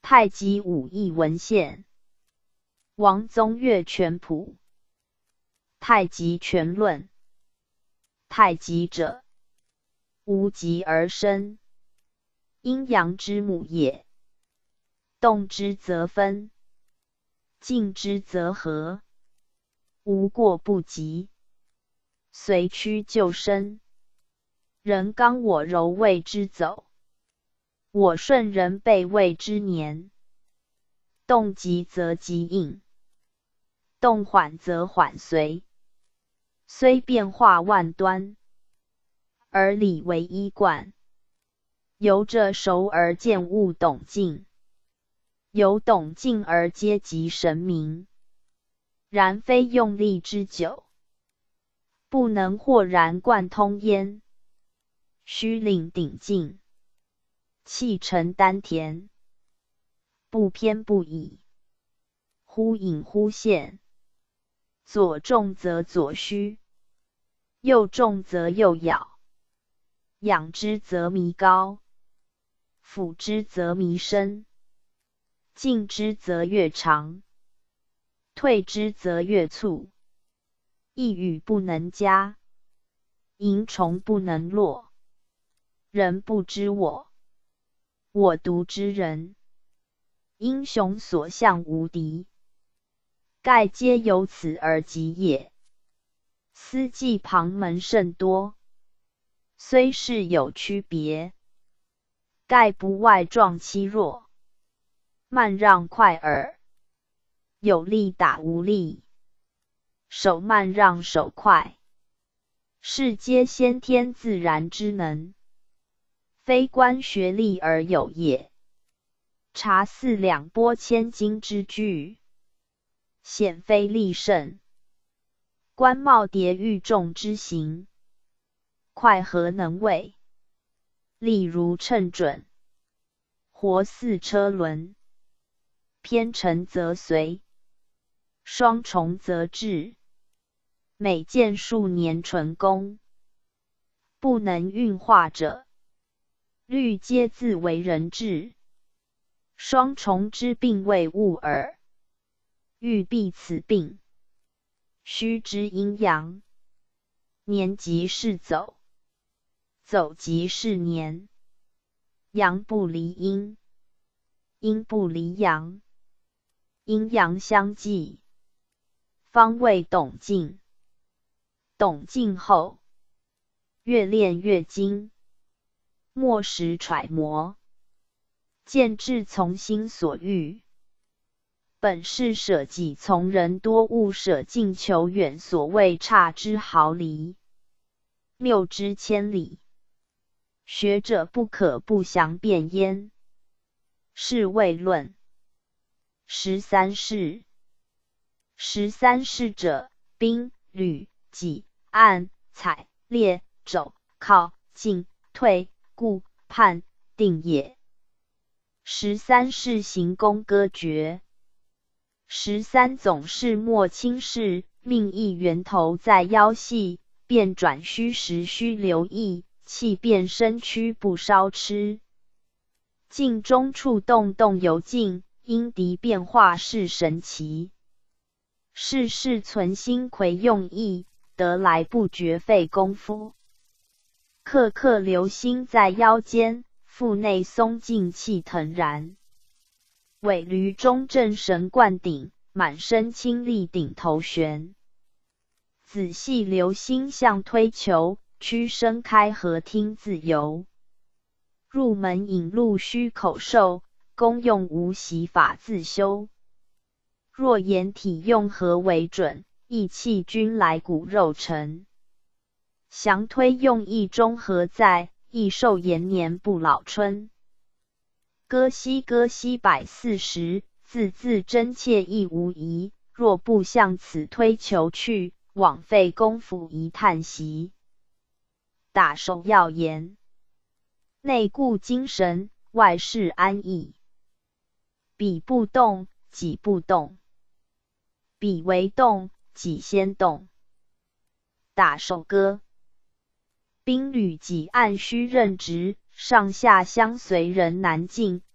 太极武艺文献，王宗岳全谱，太极全论。太极者，无极而生，阴阳之母也。动之则分，静之则和，无过不及，随趋就生。人刚我柔谓之走，我顺人背谓之年。动急则急应，动缓则缓随。虽变化万端，而理为一贯。由着熟而见物懂尽，由懂尽而皆即神明。然非用力之久，不能豁然贯通焉。须令顶劲，气沉丹田，不偏不倚，忽隐忽现。左重则左虚，右重则右咬。仰之则弥高，俯之则弥深。进之则越长，退之则越促。一语不能加，蝇虫不能落。人不知我，我独知人。英雄所向无敌，盖皆由此而极也。斯技旁门甚多，虽是有区别，盖不外壮欺弱，慢让快耳。有力打无力，手慢让手快，是皆先天自然之能，非观学力而有也。察四两拨千斤之巨，显非力胜。观耄耋愈众之行，快何能为？力如称准，活似车轮。偏沉则随，双重则滞。每见数年纯功，不能运化者，虑皆自为人治。双重之病未悟耳，欲避此病，须知阴阳。年即是走，走即是年。阳不离阴，阴不离阳，阴阳相济，方谓懂劲。懂劲后，越练越精，莫使揣摩，见志从心所欲。本是舍己从人多，勿舍近求远，所谓差之毫厘，谬之千里。学者不可不详辨焉。是谓论。13事。13事者，兵、履、戟、按、采、列、肘、靠、进、退、固、判、定也。13事行功歌诀。13总是末轻事，命意源头在腰系，变转虚实须留意，气变身躯不稍吃。静中处动动由静，因敌变化是神奇。事事存心魁用意，得来不绝费功夫。刻刻留心在腰间，腹内松静气腾然。尾闾中正神贯顶，满身清力顶头悬。仔细留心向推求，屈伸开合听自由。入门引路须口授，功用无习法自修。若言体用何为准，意气均来骨肉成。详推用意中何在，益寿延年不老春。歌兮歌兮140，字字真切亦无疑。若不向此推求去，枉费功夫一叹息。打手要言，内固精神，外释安逸。彼不动，己不动；彼为动，己先动。打手歌。兵履戟按须任直，上下相随人难进，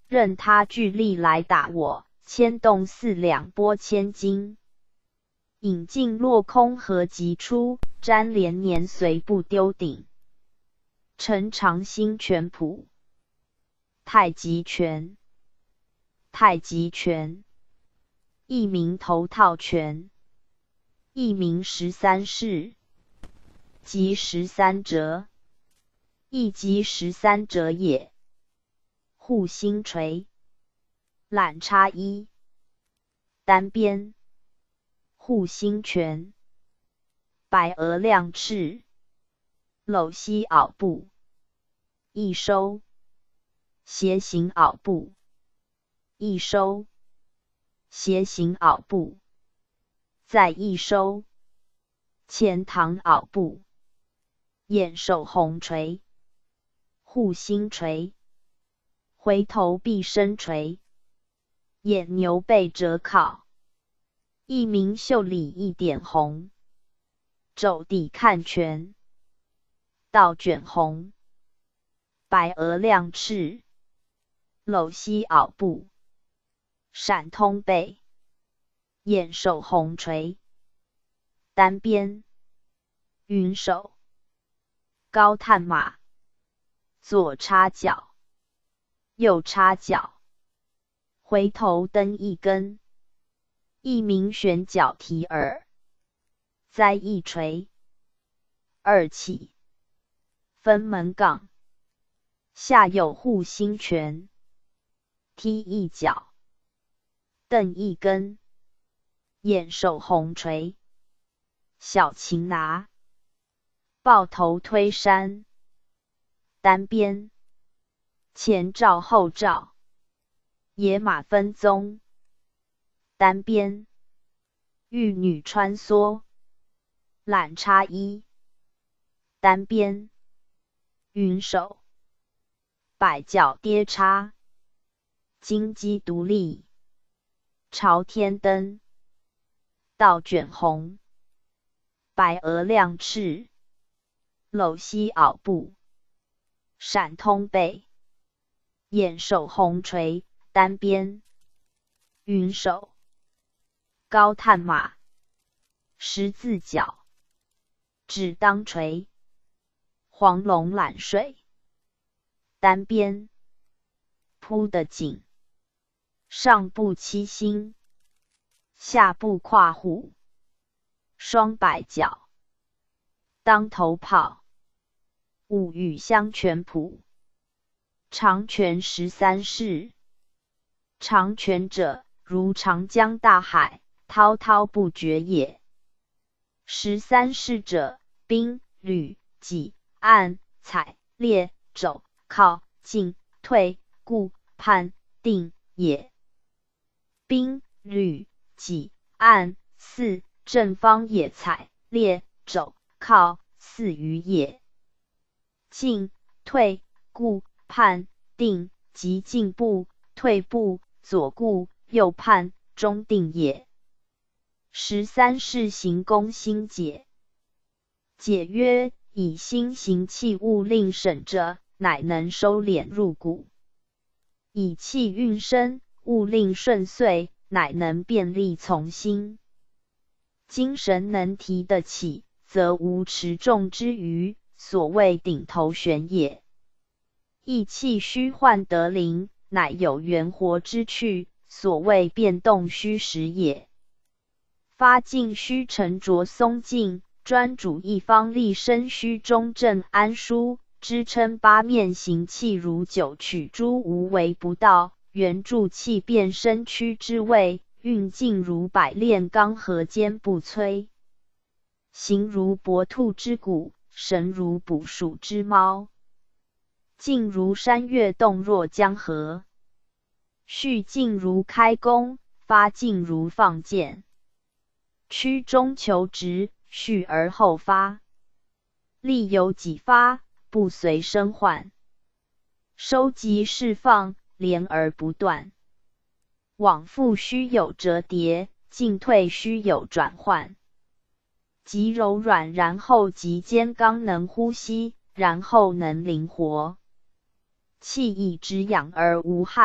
任他巨力来打我，牵动4两拨千斤。引尽落空何即出，沾连年随不丢顶。陈长兴拳谱。太极拳。太极拳，一名头套拳，一名13式，即13折，亦即13折也。护心锤。揽插一。单边。护心拳。百额亮翅。搂膝袄步。一收。斜行袄步。一收。斜行袄步。再一收。前堂袄步。眼手红锤。护心锤。回头必身锤。眼牛背折靠。一名袖里一点红。肘底看拳。倒卷红。百额亮翅。搂膝袄步。闪通背。眼手红锤。单边。云手。高探马。左插脚。右插脚。回头蹬一根。一名旋脚提耳。栽一锤。二起。分门杠。下有护心拳。踢一脚。蹬一根。眼手红锤。小擒拿。抱头推山。单边。前照后照。野马分鬃。单边。玉女穿梭。揽插一。单边。云手。摆脚跌插。金鸡独立。朝天蹬。倒卷红。百额亮翅。搂膝袄步。闪通背。眼手红锤。单边。云手。高探马。十字脚。指当锤。黄龙揽水。单边。扑得紧。上步七星。下步跨虎。双摆脚。当头炮。五羽香拳谱。长拳13式。长拳者，如长江大海，滔滔不绝也。13式者，兵、履、戟、按、踩、列、肘、靠、进、退、固、判、定也。兵、履、戟、按4正方也，踩、列、肘、靠4余也。进、退、固、判、定即进步、退步、左固、右判、中定也。13式行功心解。解曰：以心行气物令审者，乃能收敛入骨；以气运身，物令顺遂，乃能便利从心。精神能提得起，则无持重之余，所谓顶头悬也。意气虚幻得灵，乃有元活之趣，所谓变动虚实也。发尽虚沉着松静，专主一方立身虚中正安舒，支撑八面行气如九曲珠无为不道，圆助气变身躯之位，运劲如百炼钢河坚不摧。形如搏兔之骨，神如捕鼠之猫，静如山岳动若江河。蓄劲如开弓，发劲如放箭。曲中求直，蓄而后发。力有几发，不随身换。收集释放，连而不断。往复须有折叠，进退须有转换。极柔软，然后极坚刚，能呼吸，然后能灵活。气以止养而无害，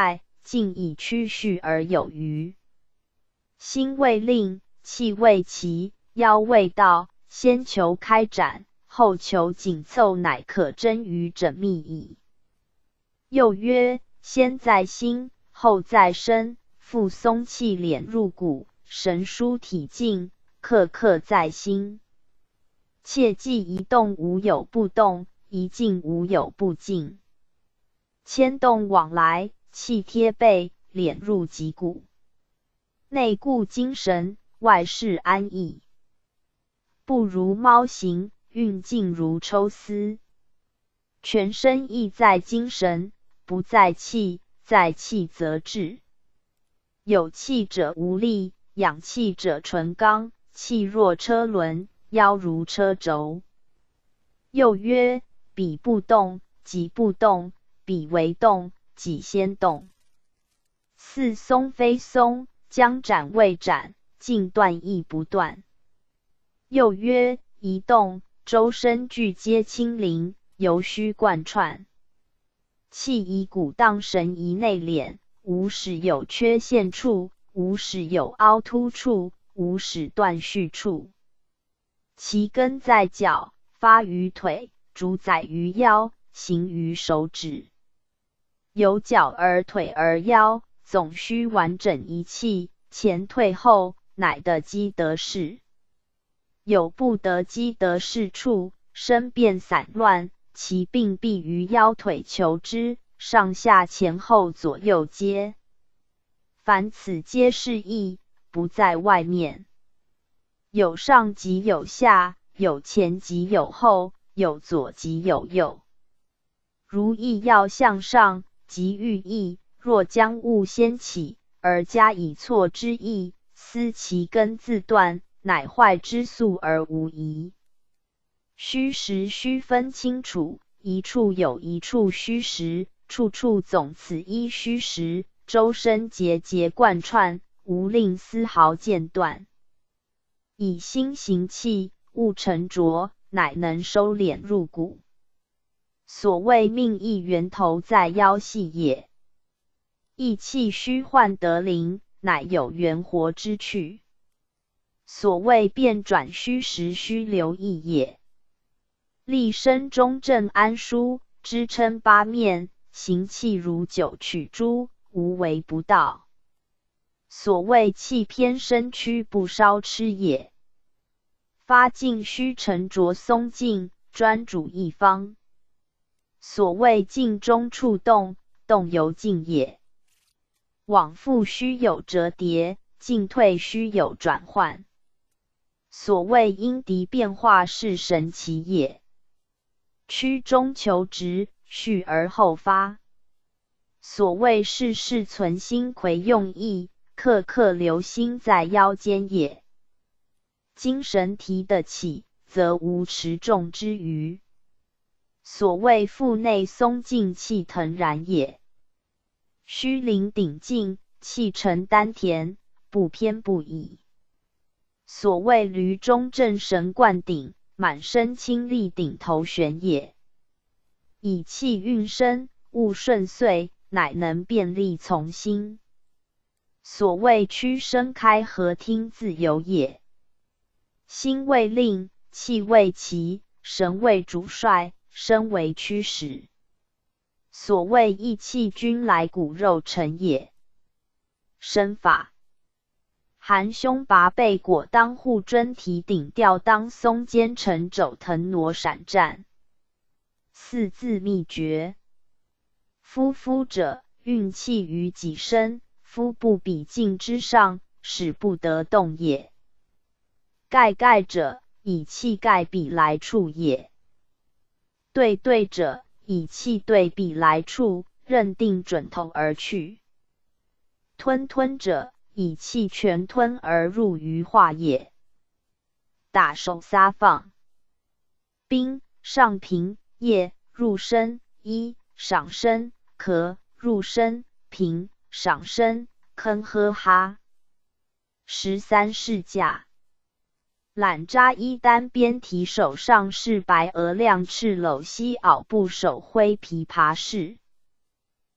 尽以趋序而有余。心未令，气未齐，腰未到，先求开展，后求紧凑，乃可臻于缜密矣。又曰：先在心，后在身，复松气敛入骨，神舒体静，刻刻在心。切记一动无有不动，一静无有不静。牵动往来，气贴背，敛入脊骨。内固精神，外释安逸。步如猫行，运静如抽丝。全身意在精神，不在气，在气则滞。有气者无力，养气者纯刚，气若车轮，腰如车轴。又曰：彼不动，己不动，彼为动，己先动。似松非松，将斩未斩，尽断亦不断。又曰：一动，周身俱皆清灵，犹须贯穿。气以骨荡神以内敛，无使有缺陷处，无使有凹凸处，无使断续处。其根在脚，发于腿，主宰于腰，行于手指。由脚而腿而腰，总须完整一气，前退后，乃得机得势。有不得机得势处，身变散乱，其病必于腰腿求之，上下前后左右皆。凡此皆是意，不在外面。有上即有下，有前即有后，有左即有右。如意要向上，即寓意；若将物先起，而加以错之意，思其根自断，乃坏之素而无疑。虚实须分清楚，一处有一处虚实，处处总此一虚实，周身节节贯穿，无令丝毫间断。以心行气，物沉着，乃能收敛入骨。所谓命意源头在腰系也。意气虚幻得灵，乃有元活之趣。所谓变转虚实须留意也。立身中正安舒，支撑八面，行气如九曲珠，无为不到。所谓气偏身躯不稍吃也。发劲须沉着松静，专主一方。所谓静中触动，动由静也。往复须有折叠，进退须有转换。所谓因敌变化是神奇也。曲中求直，蓄而后发。所谓事事存心魁用意，刻刻留心在腰间也。精神提得起，则无持重之余。所谓腹内松静，气腾然也。虚灵顶劲，气沉丹田，不偏不倚。所谓驴中正神贯顶，满身清力顶头悬也。以气运身，物顺遂，乃能便利从心。所谓屈伸开合，听自由也。心未令，气未齐，神为主帅，身为驱使。所谓意气均来，骨肉成也。身法。含胸拔背，裹裆护尊，提顶吊裆，松肩沉肘，腾挪闪战。四字秘诀。夫者，运气于己身，夫不比劲之上，使不得动也。盖者，以气盖彼来处也。对者，以气对彼来处，认定准头而去。吞者，以气全吞而入于化也。打手撒放。宾，上平，腋，入身，衣，上身，咳，入身，平，上身，吭呵哈。13式架。揽扎衣单边提，手上是白额亮，赤篓膝袄部手挥琵琶式。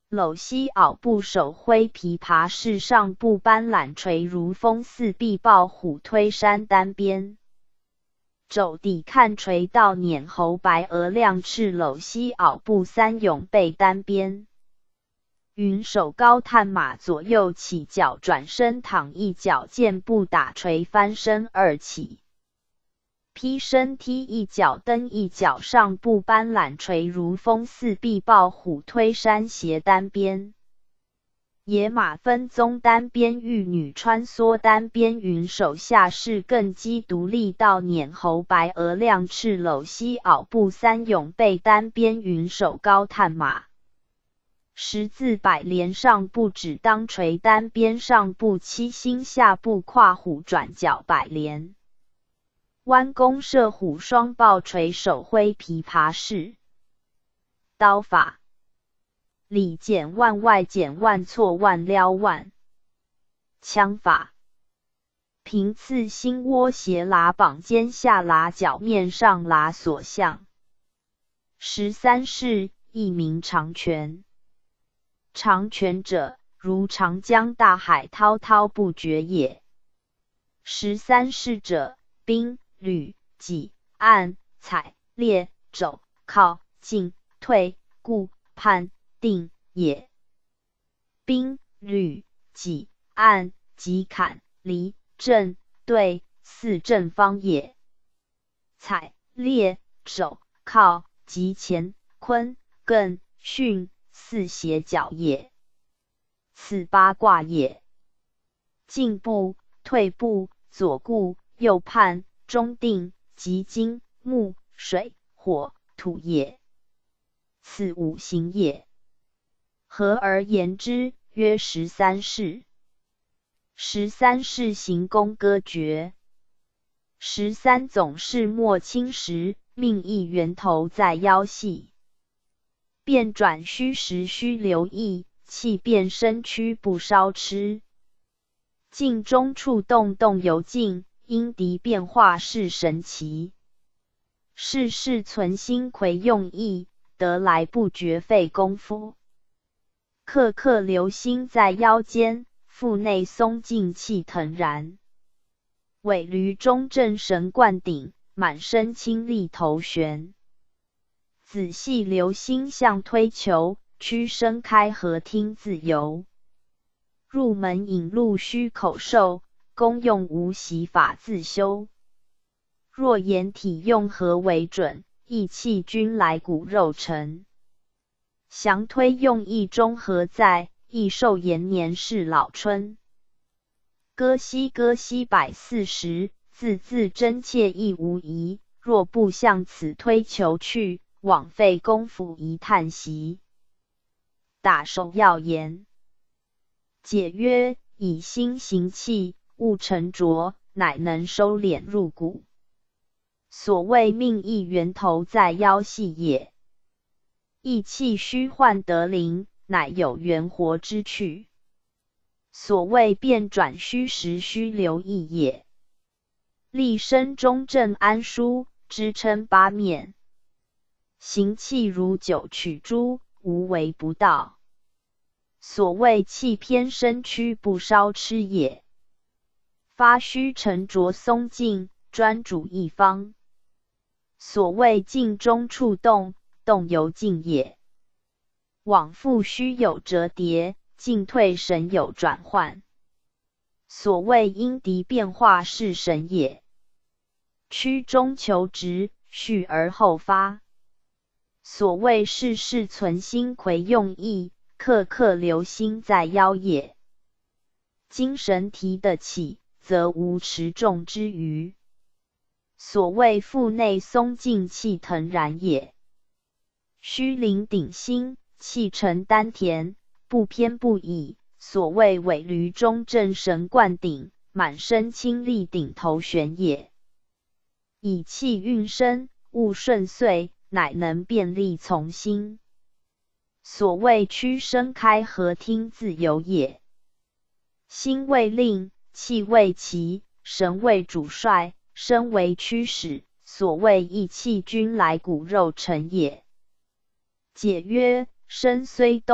篓溪袄部首挥琵琶式上部斑斓垂如风似壁抱虎推山单边。肘底看垂到碾喉白额亮翅篓溪袄部三咏背单边。云手高探马左右起脚转身躺一脚箭步打垂翻身二起。劈身踢一脚蹬一脚上部斑斓垂如风似壁抱虎推山斜单边。野马分鬃单边玉女穿梭单边云手下士更机独立到碾喉白额亮翅篓溪袄部三咏背单边云手高探马。十字百连上部只当垂单边上部七星下部跨虎转角百连。弯弓射虎双抱垂手挥琵琶式。刀法里减腕外减腕错腕撩腕。枪法平刺心窝斜拉膀肩下拉脚面上拉所向。13式亦名长拳。长拳者，如长江大海滔滔不绝也。13式者，兵、履、戟、按、采、列、肘、靠、进、退、固、判、定也。兵、履、戟、按、戟砍、离、正、对四正方也。采、列、肘、靠、及前、坤、艮、巽四斜角也。此八卦也。进步、退步、左固、右判、中定、即金、木、水、火、土也。此五行也。合而言之，曰13式。13式行功歌诀。13总是末清时，命意源头在腰系。变转虚实须留意，气变身躯不稍吃。静中触动动犹静，因敌变化是神奇。事事存心魁用意，得来不绝费功夫。刻刻留心在腰间，腹内松静气腾然。尾闾中正神贯顶，满身清力头悬。仔细留心向推求，屈伸开合听自由。入门引路须口授，功用无习法自修。若言体用何为准，意气均来骨肉成。详推用意中何在，亦受延年是老春。歌兮歌兮140，字字真切亦无疑。若不向此推求去，枉费功夫一叹息。打手要言。解曰：以心行气，勿沉着，乃能收敛入骨。所谓命意源头在腰系也。意气虚幻得灵，乃有元活之趣。所谓变转虚实须留意也。立身中正安舒，支撑八面。行气如九曲珠，无为不道。所谓气偏身躯不稍吃也。发须沉着松静，专主一方。所谓静中触动，动犹静也。往复须有折叠，进退神有转换。所谓因敌变化是神也。曲中求直，蓄而后发。所谓事事存心魁用意，刻刻留心在腰也。精神提得起，则无持重之余。所谓腹内松静气腾然也。虚灵顶心，气沉丹田，不偏不倚。所谓尾闾中正神贯顶，满身清力顶头悬也。以气运身，勿顺遂，乃能便利从心。所谓屈伸开合听自由也。心为令，气为旗，神为主帅，身为驱使。所谓意气均来骨肉成也。解曰：身虽动，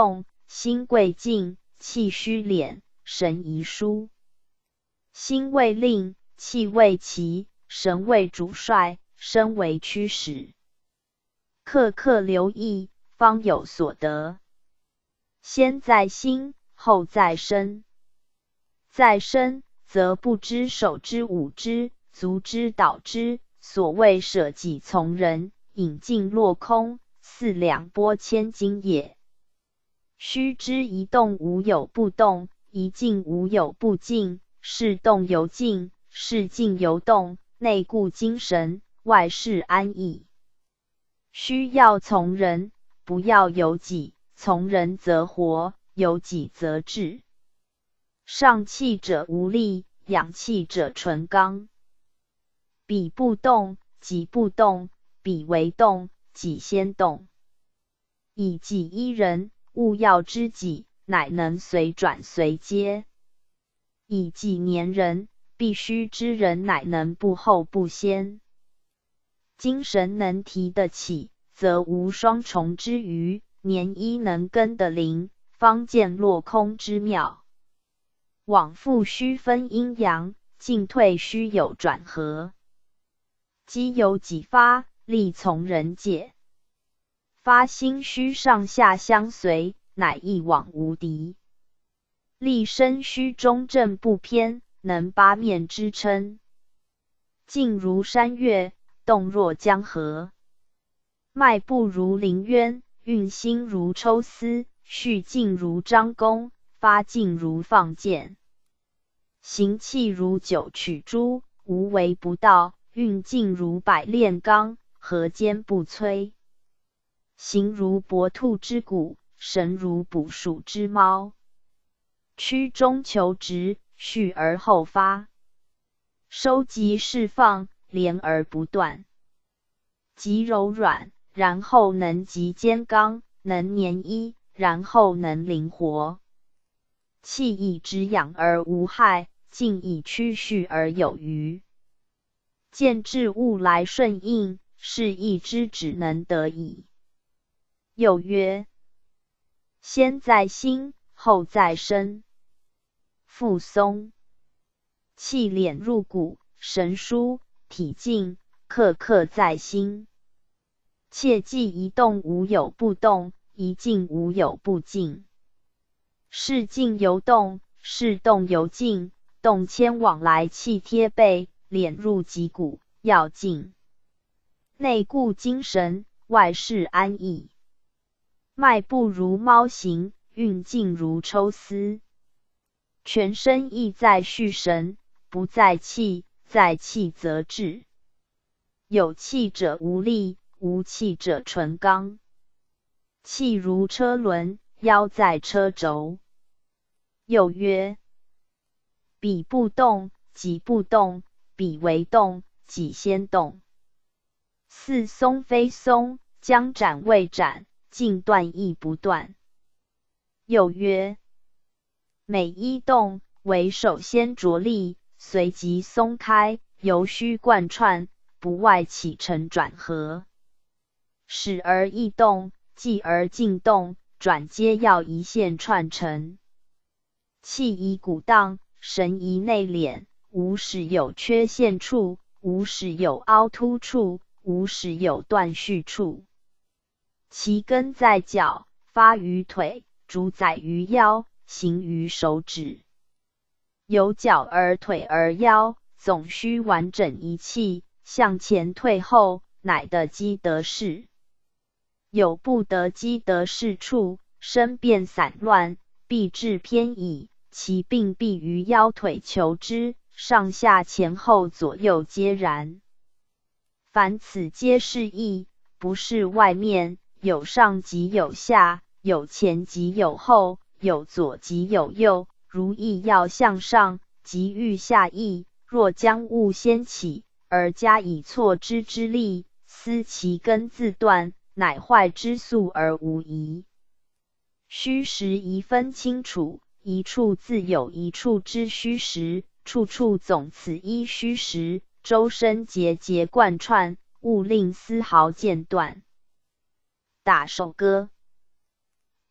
心贵静，气虚敛，神遗疏。心为令，气为奇，神为主帅，身为驱使。刻刻留意，方有所得。先在心，后在身。在身，则不知手之舞之，足之蹈之，所谓舍己从人，引尽落空，四两拨千斤也。须知一动无有不动，一静无有不静，是动由静，是静由动，内固精神，外释安逸。须要从人，不要由己，从人则活，由己则滞。上气者无力，养气者纯刚。彼不动，己不动，彼为动，己先动。以己依人，勿要知己，乃能随转随接。以己黏人，必须知人，乃能不后不先。精神能提得起，则无双重之余，年一能跟得灵，方见落空之妙。往复须分阴阳，进退须有转合。机由己发，力从人解。发心须上下相随，乃一往无敌。力身须中正不偏，能八面支撑。静如山岳，动若江河。迈步如凌渊，运心如抽丝，蓄劲如张弓，发劲如放箭。行气如九曲珠，无为不道，运劲如百炼钢，何坚不摧。形如搏兔之骨，神如捕鼠之猫。曲中求直，蓄而后发。收集释放，连而不断。极柔软，然后能极坚刚，能粘一，然后能灵活。气以止养而无害，静以驱蓄而有余。见至物来顺应，是意之只能得矣。又曰：先在心，后在身。腹松，气敛入骨，神舒，体静，刻刻在心。切记一动无有不动，一静无有不静。是静由动，是动由静，动牵往来气贴背，敛入脊骨，要静。内固精神，外释安逸。迈步如猫行，运劲如抽丝。全身意在蓄神，不在气，在气则滞。有气者无力，无气者纯刚。气如车轮，腰在车轴。又曰：彼不动，己不动，彼为动，己先动。似松非松，将斩未斩，尽断亦不断。又曰：每一动，为首先着力，随即松开，犹须贯穿，不外起承转合。始而易动，继而静动，转皆要一线串成。气以鼓荡，神以内敛，无使有缺陷处，无使有凹凸处，无使有断续处。其根在脚，发于腿，主宰于腰，行于手指。由脚而腿而腰，总须完整一气，向前退后，乃得机得势。有不得机得势处，身变散乱，必致偏倚，其病必于腰腿求之，上下前后左右皆然。凡此皆是意，不是外面，有上即有下，有前即有后，有左即有右。如意要向上，即欲下意，若将物先起，而加以错之之力，思其根自断，乃坏之速而无疑。虚实宜分清楚，一处自有一处之虚实，处处总此一虚实，周身节节贯穿，勿令丝毫间断。打手歌。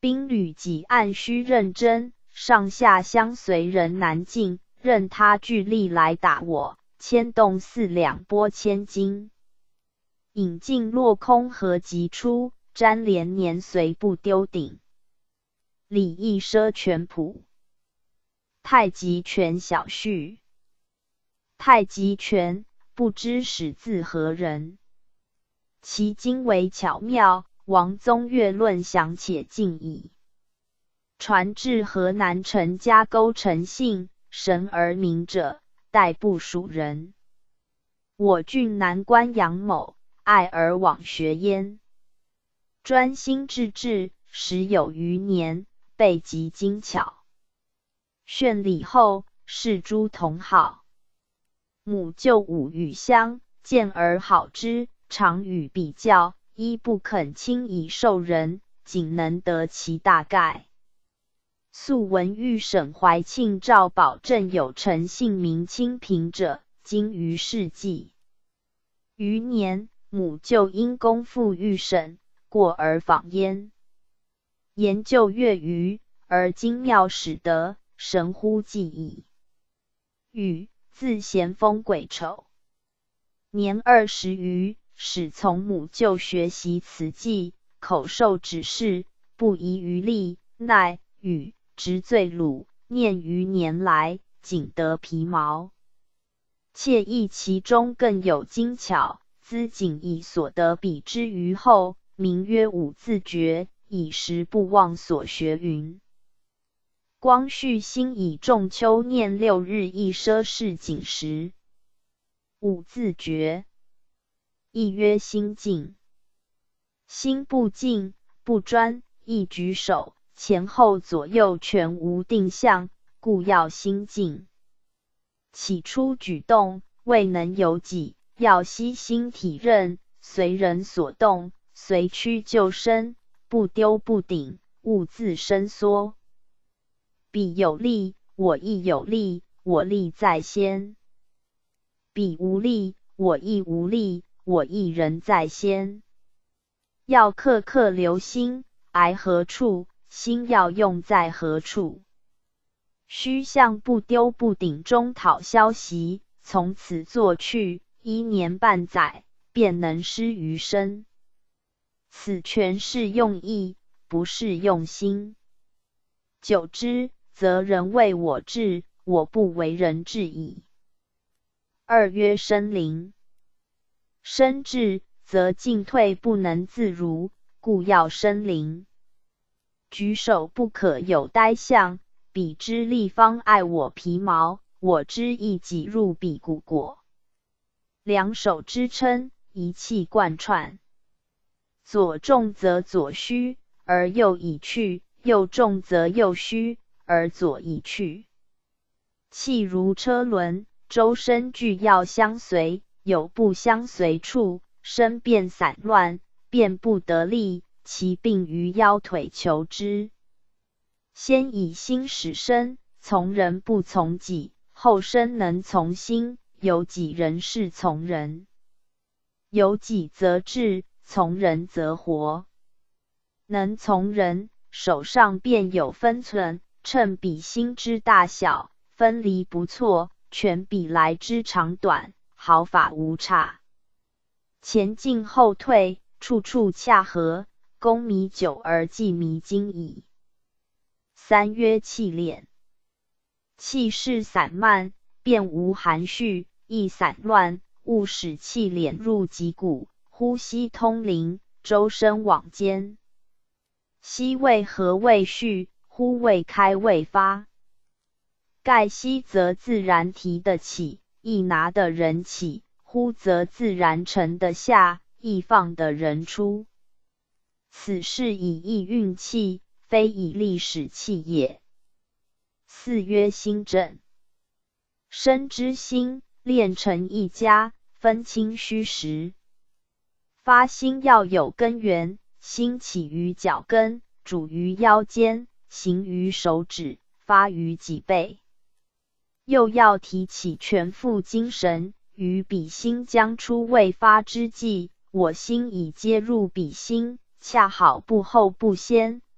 兵履己按须认真，上下相随人难进，任他俱力来打我，牵动4两拨千斤。引尽落空何即出，沾连年随不丢顶。李义奢全谱。太极拳小序。太极拳，不知始自何人。其精微巧妙，王宗岳论详且尽矣。传至河南陈家沟陈姓，神而名者，代不属人。我郡南关杨某，爱而往学焉。专心致志，时有余年，备极精巧。宣礼后，视诸同好。母就吾与乡，见而好之，常与比较，一不肯轻易授人，仅能得其大概。素闻御史怀庆赵保正有陈姓名清平者，今于世纪。余年，母就因功复御史，过而访焉。研究月余，而精妙始得，神乎记矣。禹，字咸丰癸丑，年20余，始从母就学习词记，口授指示，不遗余力，奈禹直醉鲁，念余年来，仅得皮毛。窃意其中更有精巧，兹仅以所得比之于后，名曰五字诀，以时不忘所学云。光绪辛以仲秋念6日一奢侈锦时。五字诀，意曰心静。心不静，不专，一举手，前后左右全无定向，故要心静。起初举动，未能由己，要悉心体认，随人所动，随趋就伸，不丢不顶，勿自伸缩。彼有力，我亦有力，我力在先。彼无力，我亦无力，我亦人在先。要刻刻留心，挨何处，心要用在何处。须向不丢不顶中讨消息，从此做去，1年半载，便能施于身。此全是用意，不是用心。久之，则人为我治，我不为人治矣。二曰身灵。身治，则进退不能自如，故要身灵。举手不可有呆相，彼之立方爱我皮毛，我之意己入彼骨果。两手支撑，一气贯穿。左重则左虚，而右已去；右重则右虚，而左已去。气如车轮，周身俱要相随，有不相随处，身便散乱，便不得力，其病于腰腿求之。先以心使身，从人不从己，后身能从心，由己人是从人。由己则治，从人则活。能从人，手上便有分寸，称彼心之大小，分离不错，权彼来之长短，毫发无差。前进后退，处处洽合，功弥久而既弥精矣。三曰气敛。气势散漫，便无含蓄，易散乱，勿使气敛入脊骨，呼吸通灵，周身往间。息未合未续，呼未开未发。盖息则自然提得起，易拿得人起；呼则自然沉得下，易放得人出。此是以意运气，非以力使气也。四曰心正。身之心，炼成一家，分清虚实。发心要有根源，心起于脚跟，主于腰间，行于手指，发于脊背。又要提起全副精神，于彼心将出未发之际，我心已接入彼心，恰好不后不先，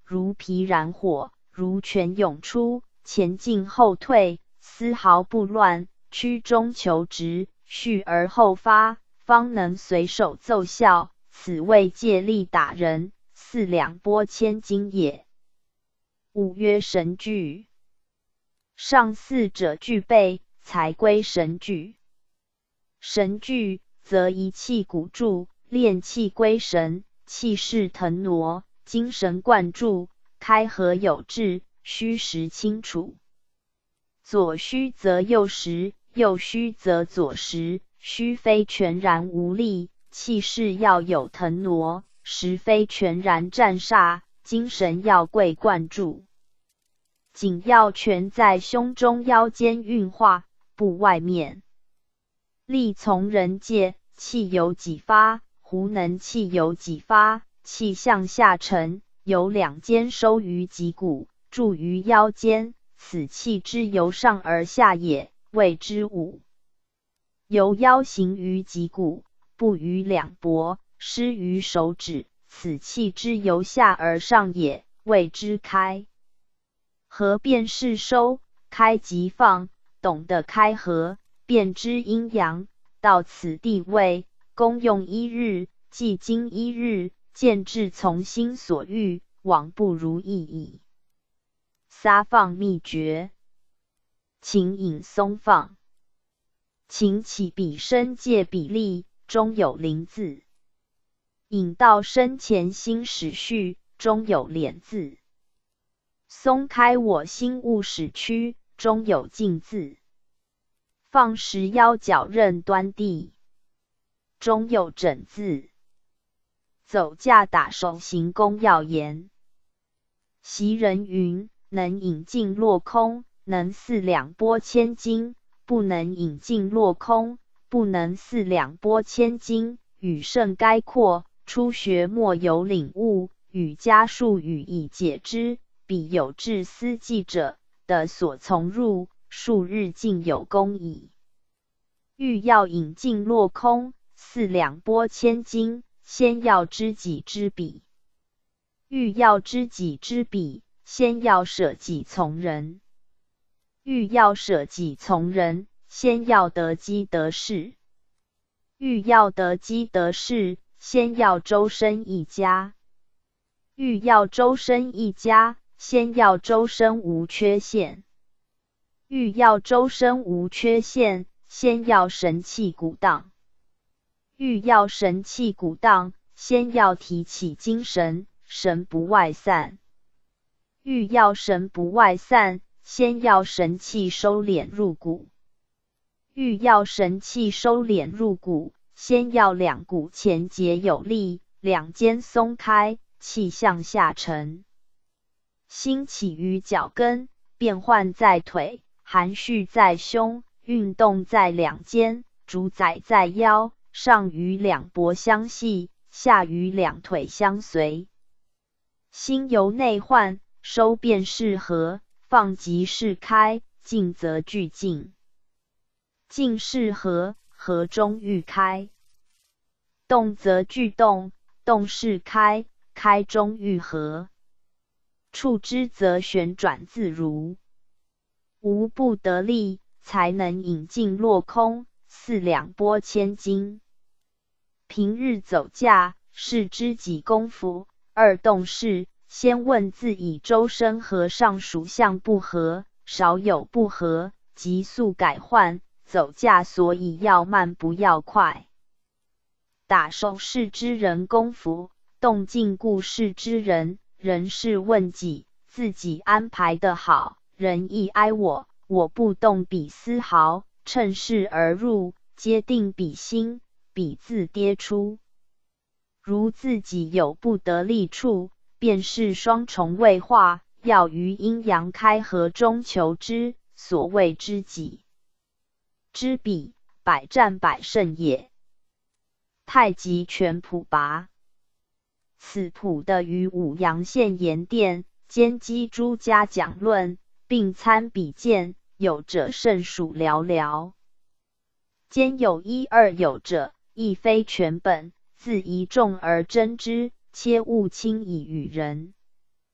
如皮燃火，如泉涌出，前进后退，丝毫不乱，曲中求直，蓄而后发，方能随手奏效，此谓借力打人，4两拨千斤也。五曰神具。上4者具备，才归神具。神具则一气鼓助，炼气归神，气势腾挪，精神贯注，开合有致，虚实清楚。左虚则右实，右虚则左实，虚非全然无力，气势要有腾挪，实非全然战煞，精神要贵贯注。紧要全在胸中腰间运化，不外面。力从人界，气由己发，胡能气由己发，气向下沉，由两肩收于脊骨，注于腰间，此气之由上而下也，谓之五。由腰行于脊骨，布于两膊，施于手指，此气之由下而上也，谓之开。合便是收，开即放，懂得开合，便知阴阳，到此地位，功用一日，既经一日，见志从心所欲，往不如意矣。撒放秘诀。请引松放。请起彼身借比例，中有灵字。引到身前心始序，中有敛字。松开我心勿使屈，中有静字。放时腰脚刃端地，中有整字。走架打手行功要言。袭人云：能引尽落空，能4两拨千斤，不能引尽落空，不能4两拨千斤，语甚概括，初学莫有领悟，语加术语以解之，彼有志思记者，的所从入，数日尽有功矣。欲要引尽落空，4两拨千斤，先要知己知彼。欲要知己知彼，先要舍己从人。欲要舍己从人，先要得机得势。欲要得机得势，先要周身一家。欲要周身一家，先要周身无缺陷。欲要周身无缺陷，先要神气鼓荡。欲要神气鼓荡，先要提起精神，神不外散。欲要神不外散，先要神气收敛入骨。欲要神气收敛入骨，先要两骨前结有力，两肩松开，气向下沉。心起于脚跟，变换在腿，含蓄在胸，运动在两肩，主宰在腰，上与两膊相系，下与两腿相随。心由内换，收便是合，放即是开，静则俱静。静是合，合中欲开；动则俱动，动是开，开中欲合。触之则旋转自如。无不得力，才能引尽落空，4两拨千斤。平日走架，是知己功夫；二动事，先问自己周身和上属相不合，少有不合，急速改换。走架所以要慢不要快。打手是知人功夫，动静故是知人。人是问己，自己安排得好，人亦哀我，我不动彼丝毫，趁势而入，皆定彼心，彼自跌出。如自己有不得力处，便是双重未化，要于阴阳开合中求之，所谓知己。知彼，百战百胜也。太极拳谱跋。此谱的于武阳县盐店，兼积诸家讲论，并参比见，有者甚属寥寥。兼有一二有者，亦非全本，自宜重而珍之，切勿轻以与人。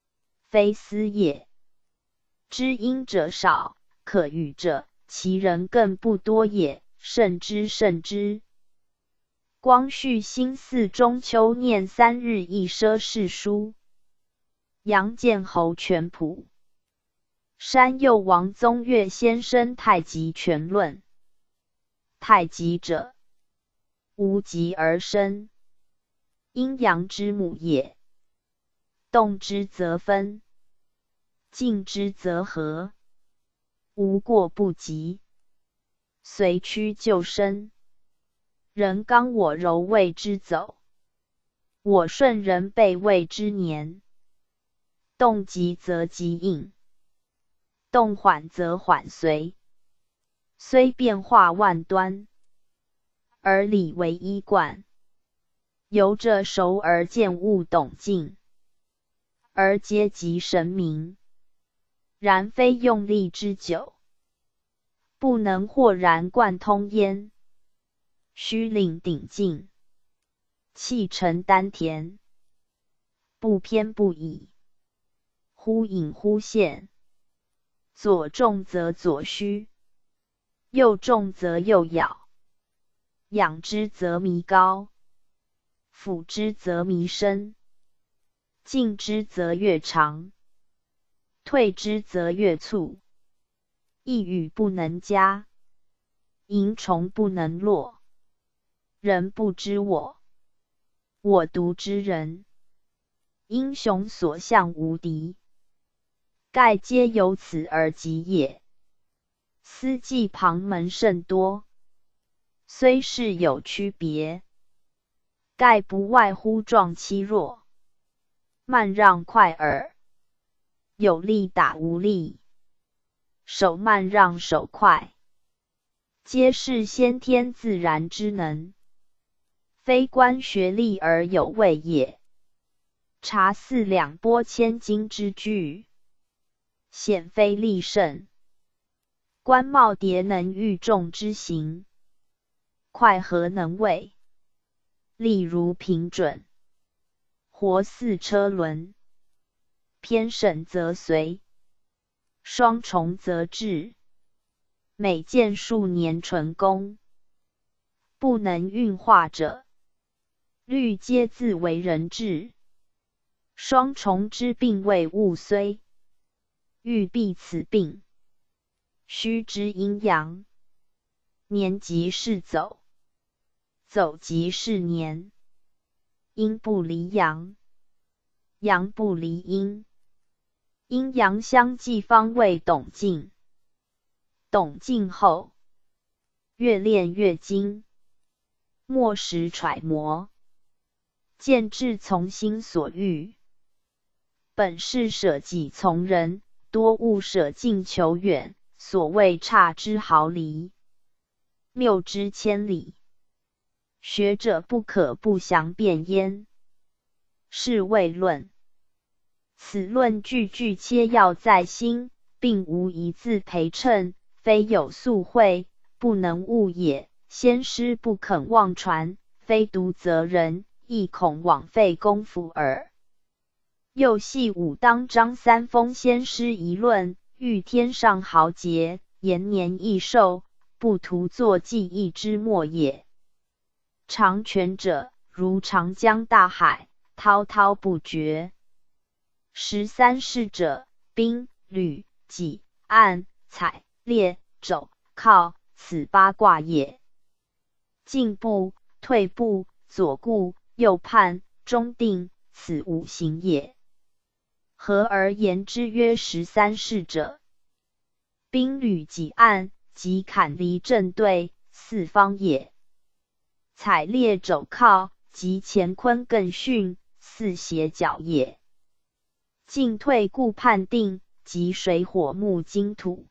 非斯也。知音者少，可与者，其人更不多也，慎之慎之。光绪辛巳中秋念3日一奢世书。杨建侯全谱。山右王宗岳先生太极拳论。太极者，无极而生，阴阳之母也。动之则分，静之则和，无过不及，随趋就生。人刚我柔谓之走，我顺人背谓之年。动急则急应，动缓则缓随，虽变化万端，而理为一贯。由着熟而见物懂尽，而皆极神明。然非用力之久，不能豁然贯通焉。须领顶劲，气沉丹田，不偏不倚，忽隐忽现。左重则左虚，右重则右咬。仰之则弥高，俯之则弥深。进之则越长，退之则越促。一语不能加，蝇虫不能落。人不知我，我独知人。英雄所向无敌，盖皆由此而极也。斯技旁门甚多，虽是有区别，盖不外乎壮欺弱，慢让快耳。有力打无力，手慢让手快，皆是先天自然之能，非观学力而有谓也。察4两拨千斤之巨，显非力胜。观耄耋能御众之行，快何能为？力如平准，活似车轮。偏省则随，双重则至。每见数年纯功，不能运化者，虑皆自为人治。双重之病谓物虽，欲避此病，须知阴阳。年即是走，走即是年。阴不离阳，阳不离阴。阴阳相济方谓懂劲。懂劲后，越练越精，莫使揣摩，见志从心所欲。本是舍己从人，多误舍近求远，所谓差之毫厘，谬之千里。学者不可不详辨焉。是谓论。此论句句切要在心，并无一字陪衬，非有素会，不能悟也。先师不肯妄传，非独责人，亦恐枉费功夫耳。又系武当张三丰先师一论，欲天上豪杰，延年益寿，不图作记忆之末也。长泉者，如长江大海，滔滔不绝。13式者，兵、履、戟、按、采、列、肘、靠，此8卦也。进步、退步、左顾、右盼、中定，此5行也。合而言之曰13式者，兵、履、戟、按及坎离正对4方也。采、列、肘、靠及乾坤艮巽4斜角也。进退顾判定及水火木金土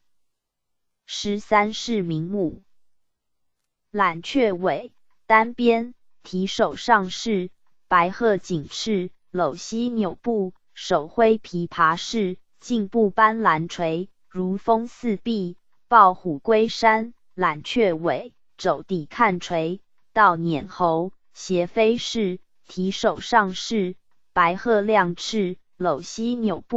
13式名目。揽雀尾，单边，提手上式，白鹤颈翅，搂膝扭步，手挥琵琶式，进步斑斓垂，如风四壁，抱虎归山。揽雀尾，肘地看垂，倒辇喉，斜飞式，提手上式，白鹤亮翅，搂膝扭步，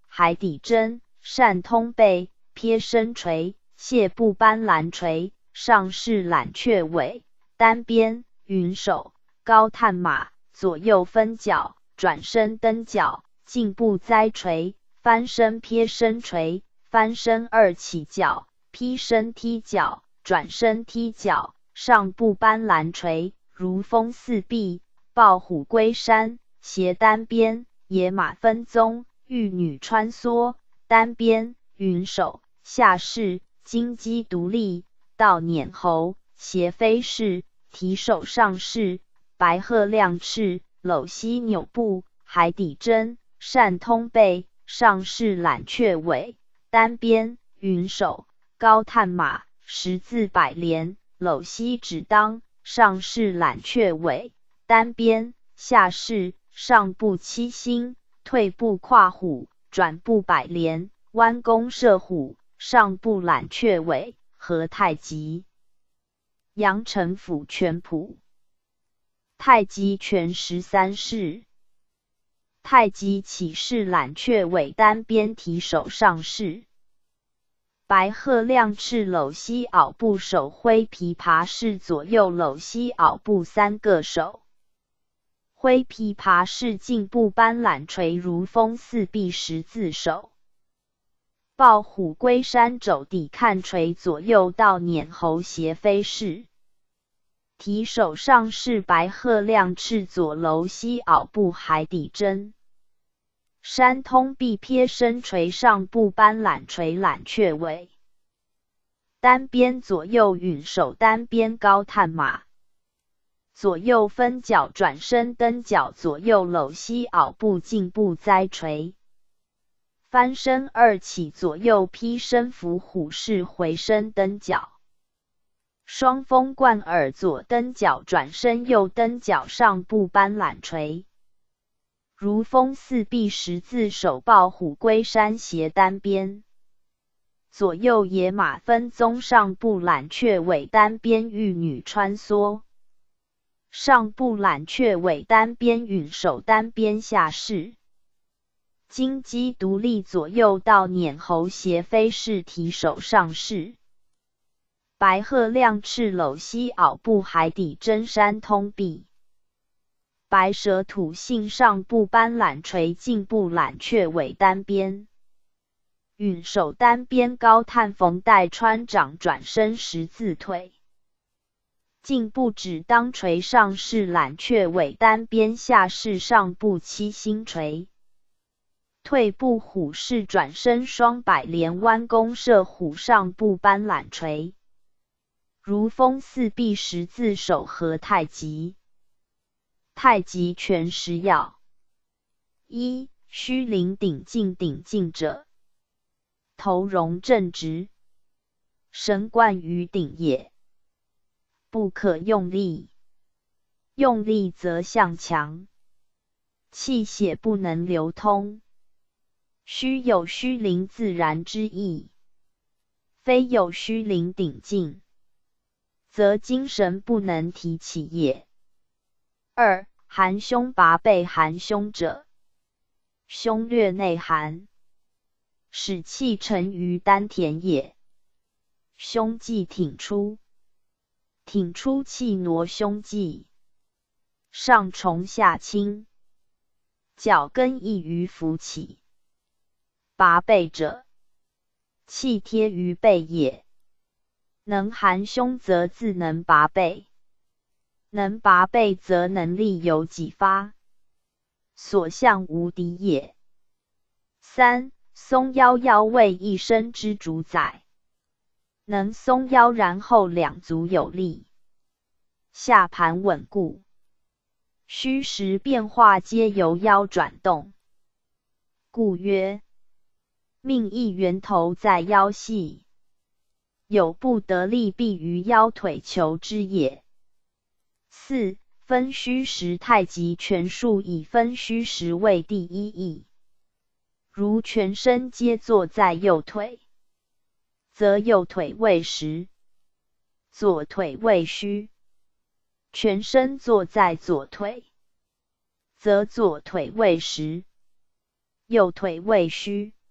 海底针，善通背，撇身垂，蟹部斑斓垂，上视揽雀尾，单边，云手，高探马，左右分角，转身蹬角，进步栽垂，翻身撇身垂，翻身二起角，劈身踢角，转身踢角，上部斑斓垂，如风四壁，抱虎归山，斜单边，野马分鬃，玉女穿梭，单边，云手，下视，金鸡独立，倒辇喉，斜飞翅，提手上视，白鹤亮翅，篓膝扭步，海底针，善通背，上视揽雀尾，单边，云手，高探马，十字百连，篓膝指当，上视揽雀尾，单边，下视，上步七星，退步跨虎，转步百连，弯弓射虎，上步揽雀尾，合太极。阳城府全谱。太极拳13式。太极起势揽雀尾，单边提手上视。白鹤亮翅，篓膝袄步，手挥琵琶式，左右篓膝袄步3个手。挥琵琶式进步斑斓垂，如风四壁十字手。抱虎归山，肘抵看垂，左右倒辇喉，斜飞式。提手上视，白鹤亮翅，左篓膝袄步海底针。山通臂撇身垂，上步斑斓垂，揽雀尾。单边左右允手，单边高探马。左右分角，转身蹬角，左右篓膝袄步进步栽垂。翻身二起，左右劈身伏虎式，回身蹬角。双风贯耳，左蹬角，转身右蹬角，上步斑斓垂。如风四壁十字手，抱虎归山，斜单边。左右野马分鬃，上步揽雀尾，单边玉女穿梭。上步揽雀尾，单边允手，单边下视。金鸡独立，左右倒辇喉，斜飞式，提手上视。白鹤亮翅，篓膝袄步海底针，山通臂。白蛇吐信，上步斑斓垂，进步揽雀尾，单边。允手单边高探缝带穿掌，转身十字腿。进步指当垂，上视揽雀尾，单边下视，上步七星垂。退步虎式，转身双百连，弯弓射虎，上步斑斓垂。如风四壁十字手，合太极。太极拳10要。1. 虚灵顶劲，顶劲者，头容正直，神贯于顶也，不可用力，用力则向强，气血不能流通。虚有虚灵自然之意，非有虚灵顶劲，则精神不能提起也。2. 含胸拔背，含胸者，胸略内含，使气沉于丹田也。胸际挺出，挺出气挪胸际，上重下轻，脚跟易于浮起。拔背者，气贴于背也。能含胸则自能拔背，能拔背则能力有己发，所向无敌也。3. 松腰，腰为一身之主宰，能松腰，然后两足有力，下盘稳固，虚实变化皆由腰转动，故曰命意源头在腰系，有不得力必于腰腿求之也。4. 分虚实，太极拳术以分虚实为第一义。如全身皆坐在右腿，则右腿为实，左腿为虚；全身坐在左腿，则左腿为实，右腿为虚。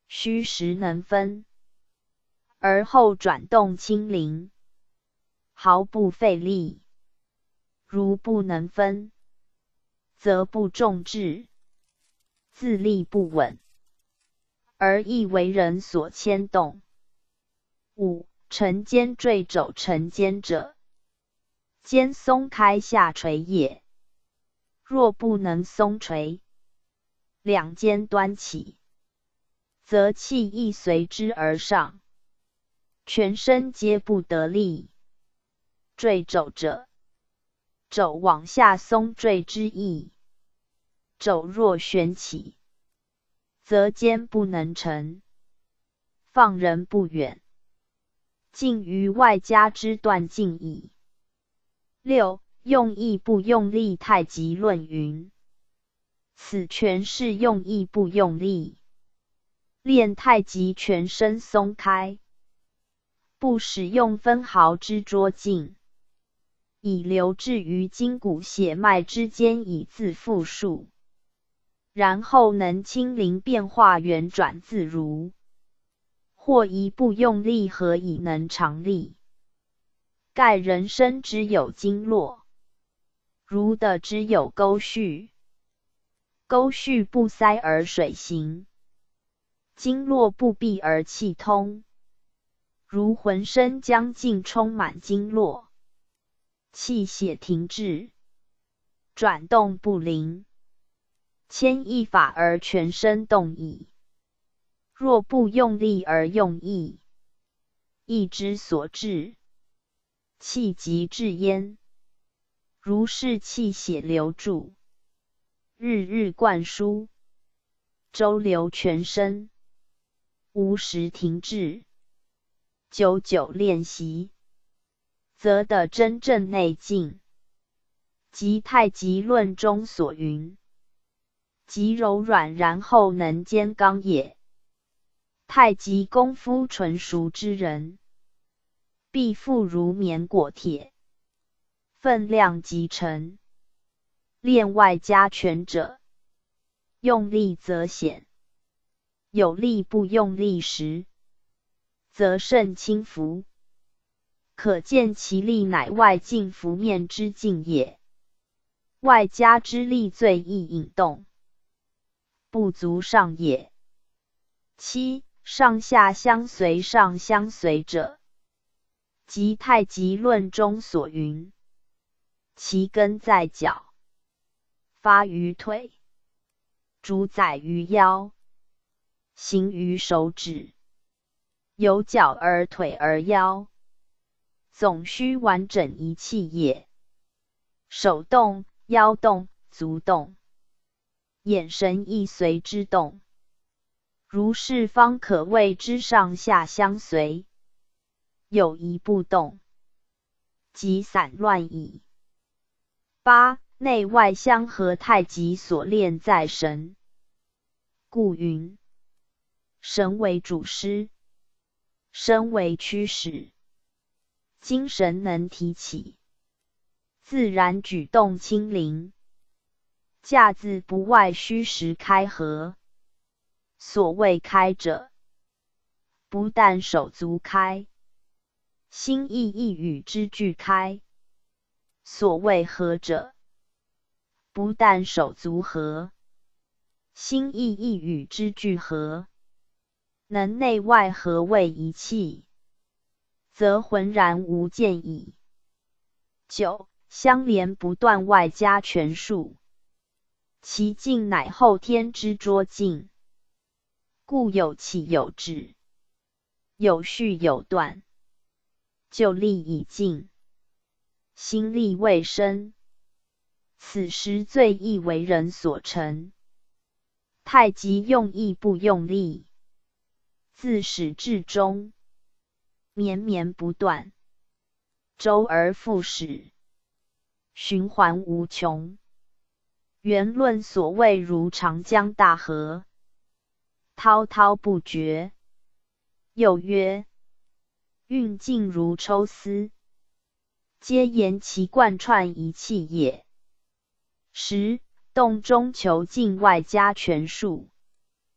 虚实能分，而后转动清灵，毫不费力。如不能分，则不重治，自立不稳，而易为人所牵动。5. 承肩坠肘。承肩者，肩松开下垂也。若不能松垂，两肩端起，则气亦随之而上，全身皆不得力。坠肘者，肘往下松坠之意。肘若旋起，则肩不能承，放人不远，近于外家之断尽矣。6. 用意不用力。太极论云：此拳是用意不用力。练太极全身松开，不使用分毫之拙劲，以流至于筋骨血脉之间，以自复数。然后能清灵变化，圆转自如。或一不用力，何以能长力？盖人身之有经络，如的之有沟序，沟序不塞而水行，经络不闭而气通。如浑身将尽充满经络，气血停滞，转动不灵，牵一发而全身动矣。若不用力而用意，意之所至，气即至焉。如是气血流注，日日灌输，周流全身，无时停滞，久久练习，则得真正内劲。即太极论中所云：极柔软，然后能坚刚也。太极功夫纯熟之人，必复如绵裹铁，分量即成。练外家拳者，用力则险，有力不用力时，则甚轻浮。可见其力乃外劲拂面之劲也。外家之力最易引动，不足上也。7. 上下相随。上相随者，即太极论中所云：其根在脚，发于腿，主宰于腰，行于手指。由脚而腿而腰，总须完整一气也。手动，腰动，足动，眼神亦随之动。如是方可谓之上下相随。有一不动，即散乱矣。8. 内外相合。太极所练在神，故云：神为主师，身为驱使，精神能提起，自然举动轻灵，架子不外虚实开合。所谓开者，不但手足开，心意亦与之俱开。所谓合者，不但手足合，心意亦与之俱合。能内外合为一气，则浑然无间矣。9. 相连不断。外家拳术，其劲乃后天之拙劲，故有起有止，有序有断，就力已尽，心力未生，此时最易为人所成。太极用意不用力，自始至终，绵绵不断，周而复始，循环无穷。圆论所谓如长江大河，滔滔不绝。又曰：运尽如抽丝，皆言其贯穿一气也。10. 动中求静。外家拳术，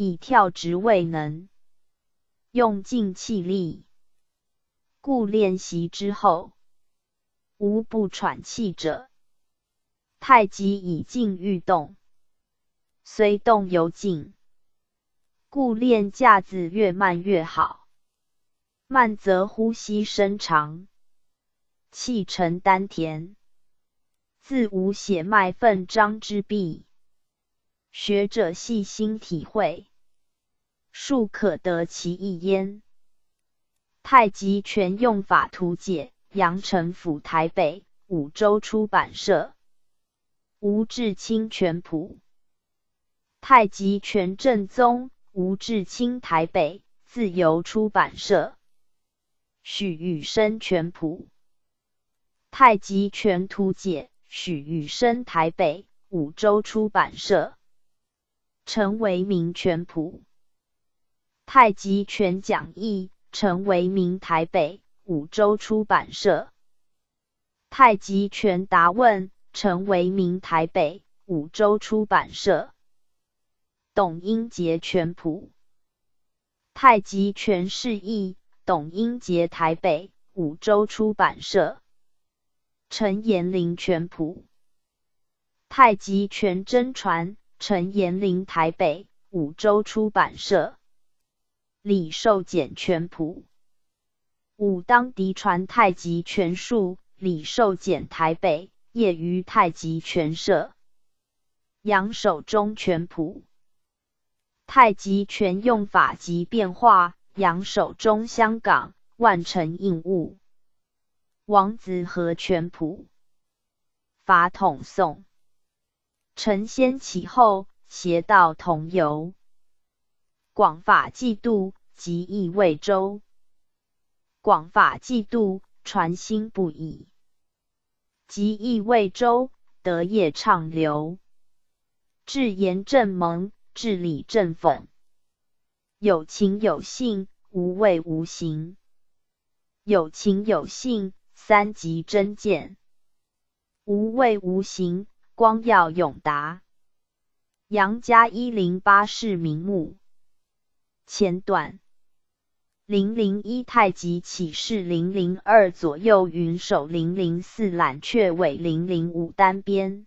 以跳直未能，用尽气力，故练习之后，无不喘气者。太极以静御动，虽动犹静，故练架子越慢越好。慢则呼吸深长，气沉丹田，自无血脉奋张之弊。学者细心体会，庶可得其意焉。太极拳用法图解，阳澄府台北五洲出版社。吴志清全谱。太极拳正宗，吴志清台北自由出版社。许宇生全谱。太极拳图解，许宇生台北五洲出版社。陈为民全谱。太极拳讲义，陈为民台北五洲出版社。太极拳答问，陈为民台北五洲出版社。董英杰全谱。太极拳释义，董英杰台北五洲出版社。陈延龄全谱。太极拳真传，陈延龄台北五洲出版社。李寿简全谱。武当嫡传太极拳术，李寿简台北业余太极拳社。杨守忠全谱。太极拳用法及变化，杨守忠香港万成应物。王子和全谱。法统颂。承先启后，邪道同游。广法济度，极易为周。广法济度，传心不已。极易为周，德业畅流。至言正盟，至理正讽。有情有性，无畏无形。有情有性，三极真见。无畏无形，光耀永达。杨家108是名目。前段。001太极起势002左右云手004揽雀尾005单边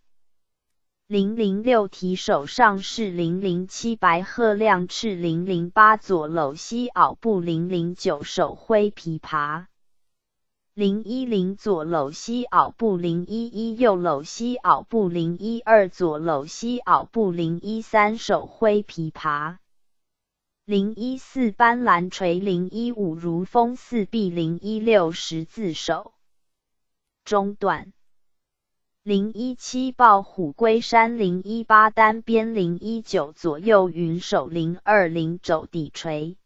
006提手上势007白鹤亮翅008左搂膝袄步009手挥琵琶010左搂膝袄步011右搂膝袄步012左搂膝袄步013手挥琵琶014斑斓垂015如风四臂016十字手中段017抱虎归山018单边019左右云手020肘底锤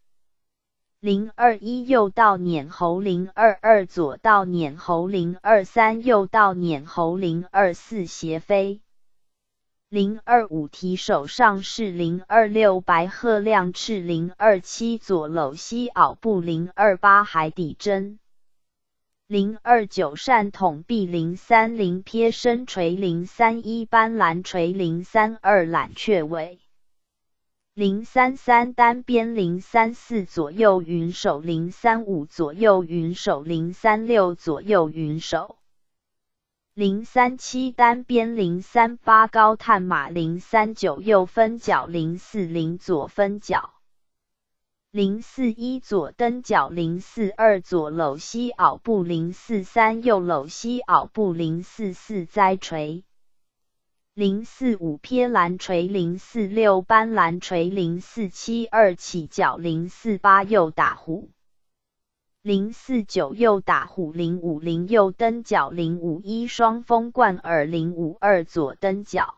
021右倒捻喉022左倒捻喉023右倒捻喉024斜飞025提手上势026白鹤亮翅027左搂膝袄步028海底针029扇筒臂030撇身锤031斑斓锤032揽雀尾033单边034左右云手035左右云手036左右云手037单边038高探马039右分脚040左分脚041左蹬脚042左搂膝袄步043右搂膝袄步044栽锤045撇斓锤046斑斓锤047二起脚048右打虎049右打虎050右蹬脚051双风贯耳052左蹬脚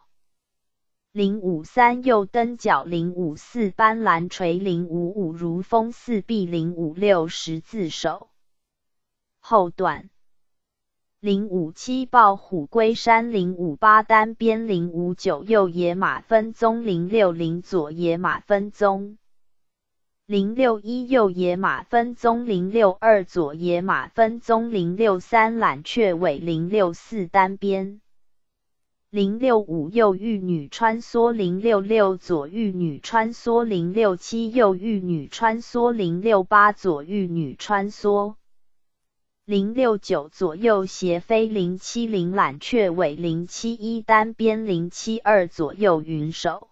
053右蹬脚054斑斓锤055如风四臂056十字手后段057抱虎归山058单边059右野马分鬃060左野马分鬃061右野马分鬃062左野马分鬃063揽雀尾064单边 065右玉女穿梭066左玉女穿梭067右玉女穿梭068左玉女穿梭069左右斜飞070揽雀尾071单边072左右云手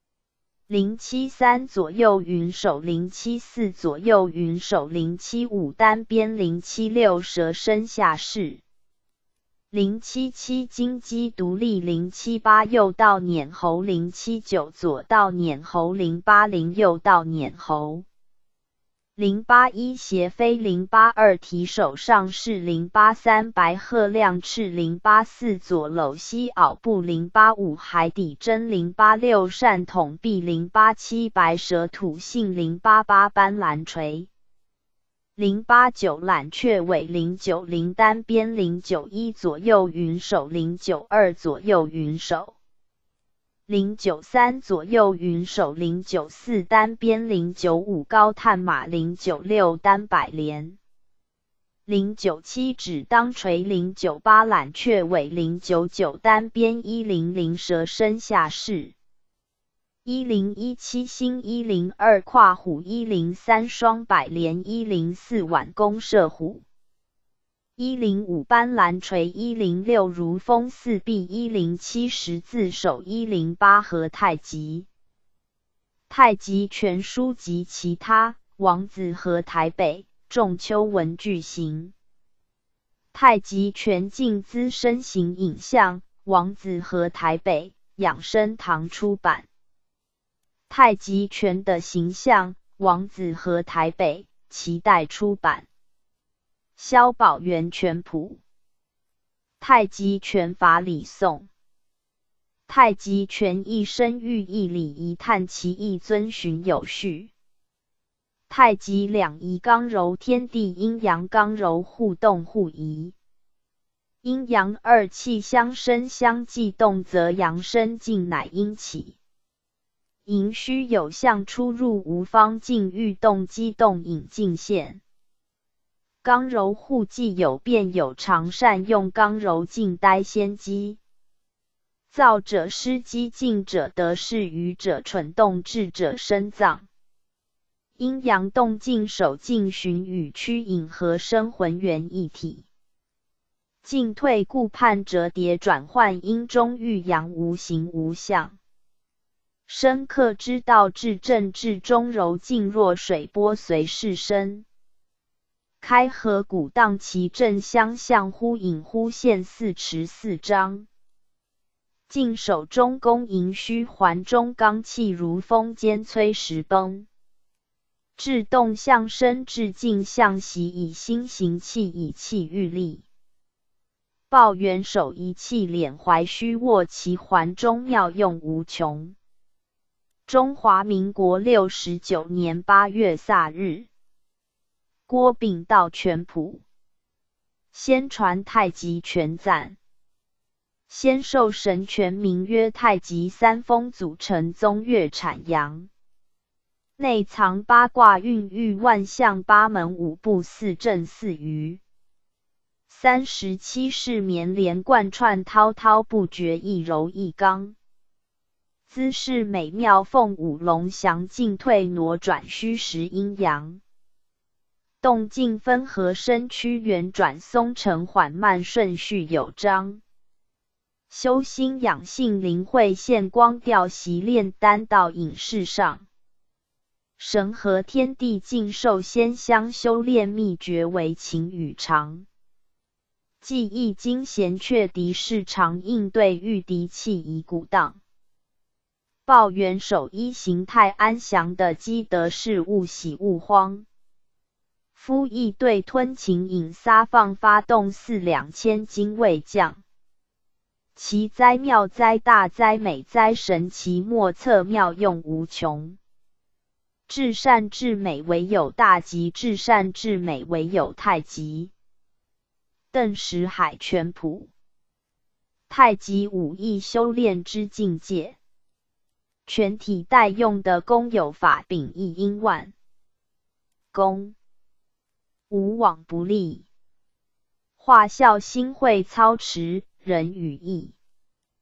073左右云手074左右云手075单边076蛇身下士077金鸡独立078右倒撵猴079左倒撵猴080右倒撵猴081斜飞082提手上士083白鹤亮翅084左搂膝袄步085海底针086扇筒臂087白蛇吐信088斑斓锤089揽雀尾090单边091左右云手092左右云手093左右云手094单边095高探马096单摆连097指当锤098揽雀尾099单边100蛇身下士1017星102跨虎103双摆连104挽弓射虎105斑斓锤106如风四臂107十字手108和太极太极拳书及其他王子和台北仲秋文具行太极拳静姿身形影像王子和台北养生堂出版太极拳的形象王子和台北期待出版萧宝元拳谱太极拳法理诵太极拳一身寓意礼仪探其意遵循有序太极两仪刚柔天地阴阳刚柔互动互移阴阳二气相生相济动则阳生静乃阴起盈虚有象出入无方静欲动机动引进现刚柔互济有变有常善用刚柔静待先机躁者失机静者得势愚者蠢动智者生脏阴阳动静守静循与趋引合生浑圆一体进退顾盼折叠转换阴中欲阳无形无相深刻之道至正至中柔静若水波随势生开合鼓荡其正相向忽隐忽现四持四张静守中宫盈虚环中刚气如风间摧石崩至动向生至静向息以心行气以气御力抱元手一气敛怀虚握其环中妙用无穷中华民国69年8月萨日郭炳道拳谱先传太极拳赞先授神拳名曰太极三丰组成宗岳阐扬内藏八卦孕育万象八门五步四正四余37式绵连贯串滔滔不绝一柔一刚姿势美妙凤舞龙翔进退挪转虚实阴阳动静分合身躯圆转松沉缓慢顺序有章修心养性灵慧现光调习炼丹道隐士上神和天地尽受仙香修炼秘诀为情与常技艺精娴却敌势常应对御敌气以鼓荡抱元手一形态安详的积德是勿喜勿慌夫役对吞秦引撒放发动4两千精卫将奇哉妙哉大哉美哉神奇莫测妙用无穷至善至美唯有大极至善至美唯有太极邓石海拳谱太极武艺修炼之境界全体代用的功有法秉一因万功无往不利化孝心会操持人与义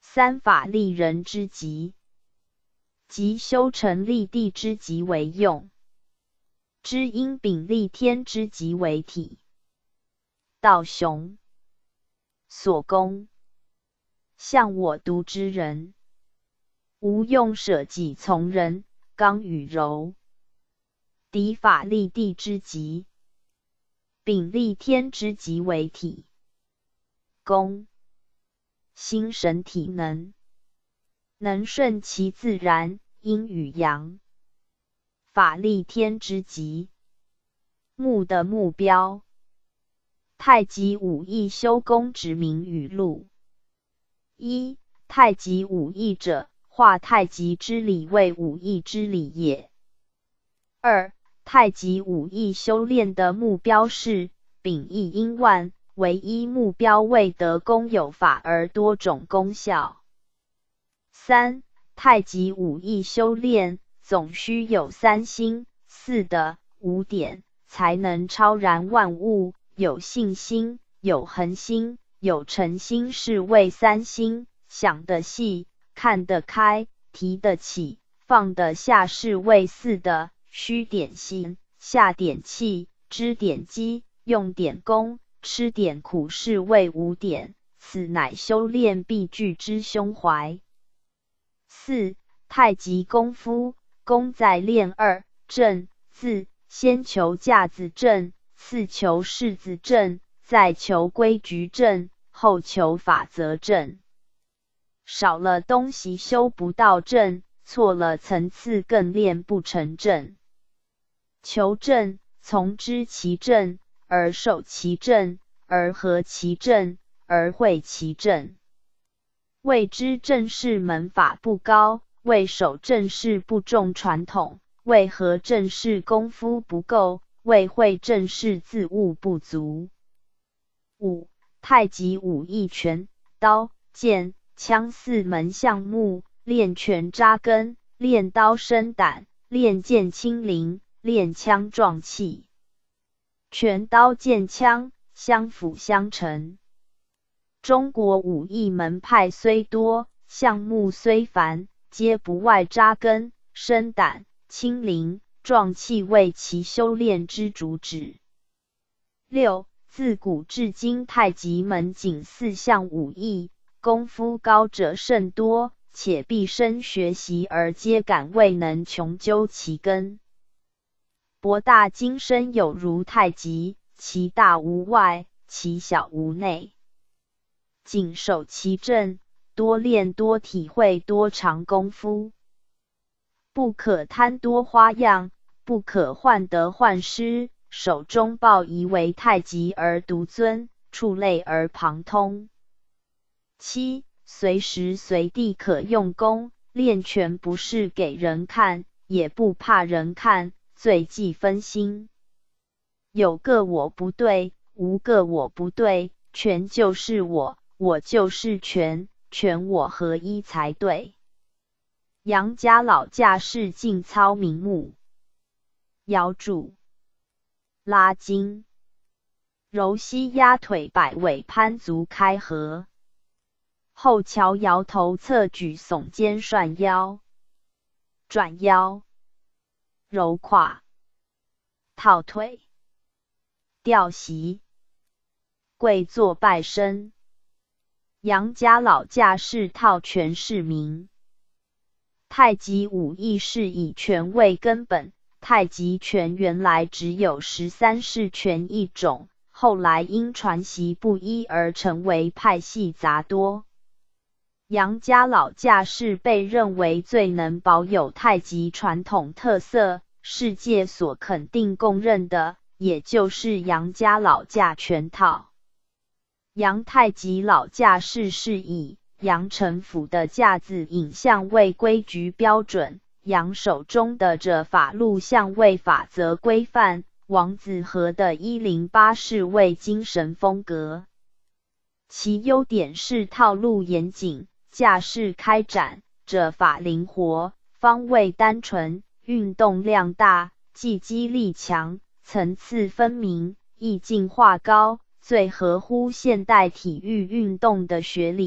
三法立人之极，即修成立地之极为用，知因秉立天之极为体。道雄所攻，象我独之人，无用舍己从人，刚与柔。敌法立地之极，秉立天之极为体。攻心神体能顺其自然，阴与阳。法立天之极，目的目标。太极五义修功之名语录。一、太极五义者，化太极之理为五义之理也。二、太极五义修炼的目标是秉一因万，唯一目标为得功有法而多种功效。三、太极五义修炼总需有三心、四德、五典，才能超然万物。有信心，有恒心，有诚心是谓三心。想得细，看得开，提得起，放得下是谓四德。虚点心，下点气，知点机，用点功，吃点苦是谓五典。此乃修炼必具之胸怀。四、太极功夫，功在练二正字，先求架子正，次求式子正，再求规矩正，后求法则正。少了东西修不到正，错了层次更练不成正。求正，从知其正，而守其正，而合其正，而会其正。谓之正式门法不高，谓守正式不重传统，谓合正式功夫不够，谓会正式自悟不足。五、太极五义拳、刀、剑、枪四门项目，练拳扎根，练刀生胆，练剑轻灵，练枪壮气。拳刀剑枪相辅相成。中国武艺门派虽多，项目虽繁，皆不外扎根、生胆、轻灵、壮气为其修炼之主旨。六、自古至今太极门仅四项武艺，功夫高者甚多，且毕生学习而皆感未能穷究其根。博大精深有如太极，其大无外，其小无内。谨守其正，多练多体会多长功夫。不可贪多花样，不可患得患失，手中抱以为太极而独尊，触类而旁通。七、随时随地可用功，练拳不是给人看，也不怕人看，最忌分心。有个我不对，无个我不对，拳就是我，我就是拳，拳我合一才对。杨家老架势劲操明目，摇柱、拉筋、柔膝压腿，摆尾攀足开合，后桥摇头侧举耸肩涮腰，转腰、揉胯、套腿、吊席、跪坐拜身。杨家老架势套拳是名。太极五义是以拳为根本，太极拳原来只有13式拳一种，后来因传习不一而成为派系杂多。杨家老架势被认为最能保有太极传统特色，世界所肯定公认的，也就是杨家老架拳套。杨太极老架势是以杨城府的架子影像为规矩标准，杨手中的着法录像为法则规范，王子和的108式为精神风格。其优点是套路严谨，架势开展，着法灵活，方位单纯，运动量大，技击力强，层次分明，意境化高，最合乎现代体育运动的学理，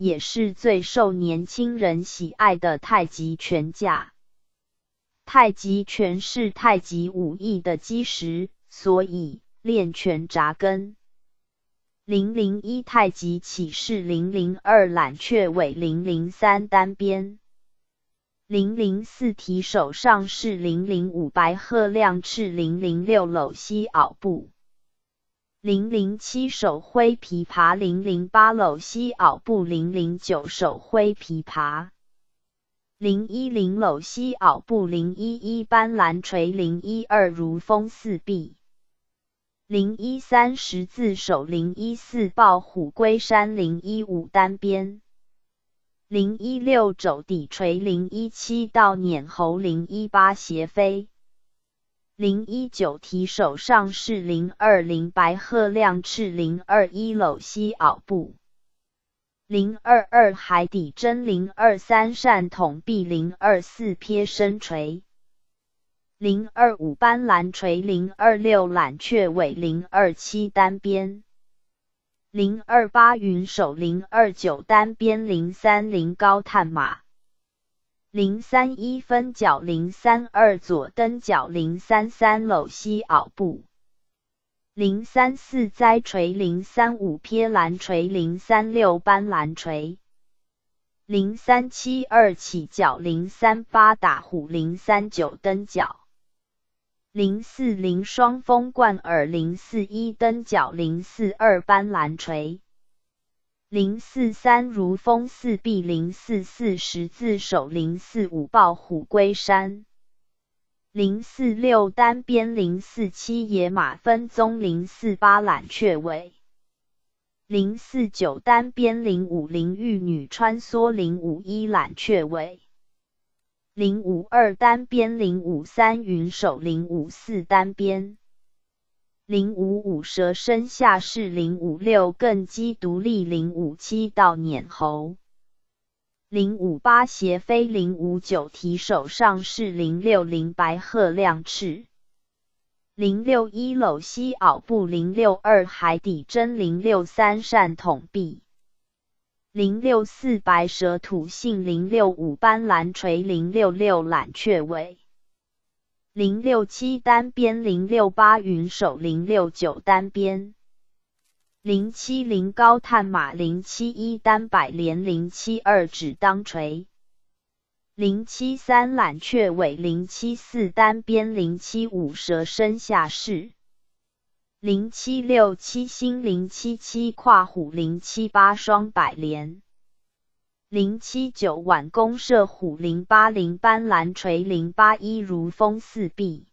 也是最受年轻人喜爱的太极拳架。太极拳是太极武艺的基石，所以练拳扎根。001太极起势002揽雀尾003单边004提手上式005白鹤亮翅006搂膝袄步007手挥琵琶008搂膝袄步009手挥琵琶010搂膝袄步011斑斓锤012如风四臂013十字手014抱虎归山015单边016肘底锤017倒撵猴018斜飞019提手上式020白鹤亮翅021搂膝袄步022海底针023扇筒臂024撇身锤025斑斓锤026揽雀尾027单边028云手029单边030高探马031分脚032左蹬脚033搂膝袄步034栽锤035撇斓锤036斑斓锤037二起脚038打虎039蹬脚040双风贯耳041蹬脚042斑斓锤043如风四臂044十字手045抱虎归山046单边047野马分鬃048揽雀尾049单边050玉女穿梭051揽雀尾052单边053云手054单边055蛇身下式056更击独立057倒撵猴058斜飞059提手上式060白鹤亮翅061搂膝袄步062海底针063扇筒臂064白蛇吐信065斑斓锤066揽雀尾067单边068云手069单边070高探马071单摆连072指当锤073揽雀尾074单边075蛇身下式076七星077跨虎078双摆连079挽弓射虎080斑斓锤081如风四臂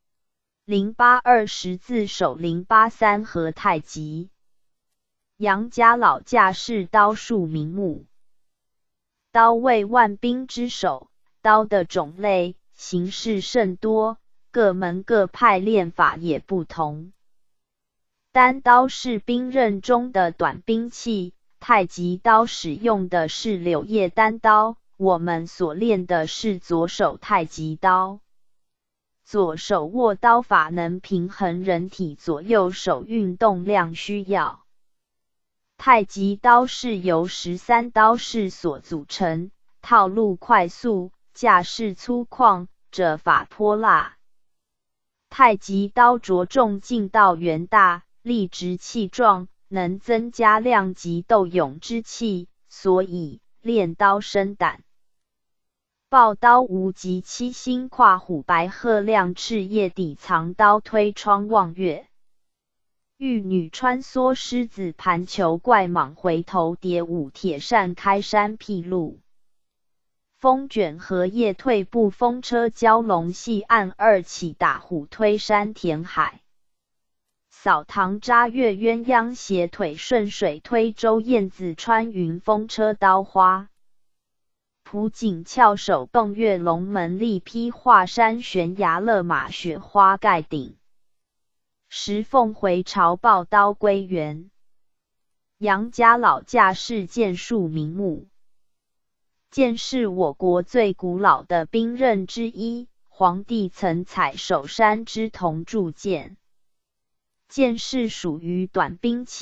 082十字手083合太极杨家老架是刀术名目刀为万兵之首，刀的种类形式甚多，各门各派练法也不同。单刀是兵刃中的短兵器，太极刀使用的是柳叶单刀，我们所练的是左手太极刀。左手握刀法能平衡人体左右手运动量需要。太极刀是由13刀式所组成，套路快速，架势粗犷，折法泼辣。太极刀着重劲道圆大，力直气壮，能增加量级斗勇之气，所以练刀生胆。抱刀无极七星跨虎白鹤亮翅叶底藏刀推窗望月。玉女穿梭狮子盘球怪蟒回头蝶舞铁扇开山辟路。风卷荷叶退步风车蛟龙戏岸二起打虎推山填海。扫堂扎月鸳鸯斜腿顺水推舟燕子穿云风车刀花。浦井翘首蹦月龙门力劈华山悬崖勒马雪花盖顶。石凤回朝抱刀归元。杨家老架是剑术名目。剑是我国最古老的兵刃之一，黄帝曾采首山之铜铸剑。剑是属于短兵器，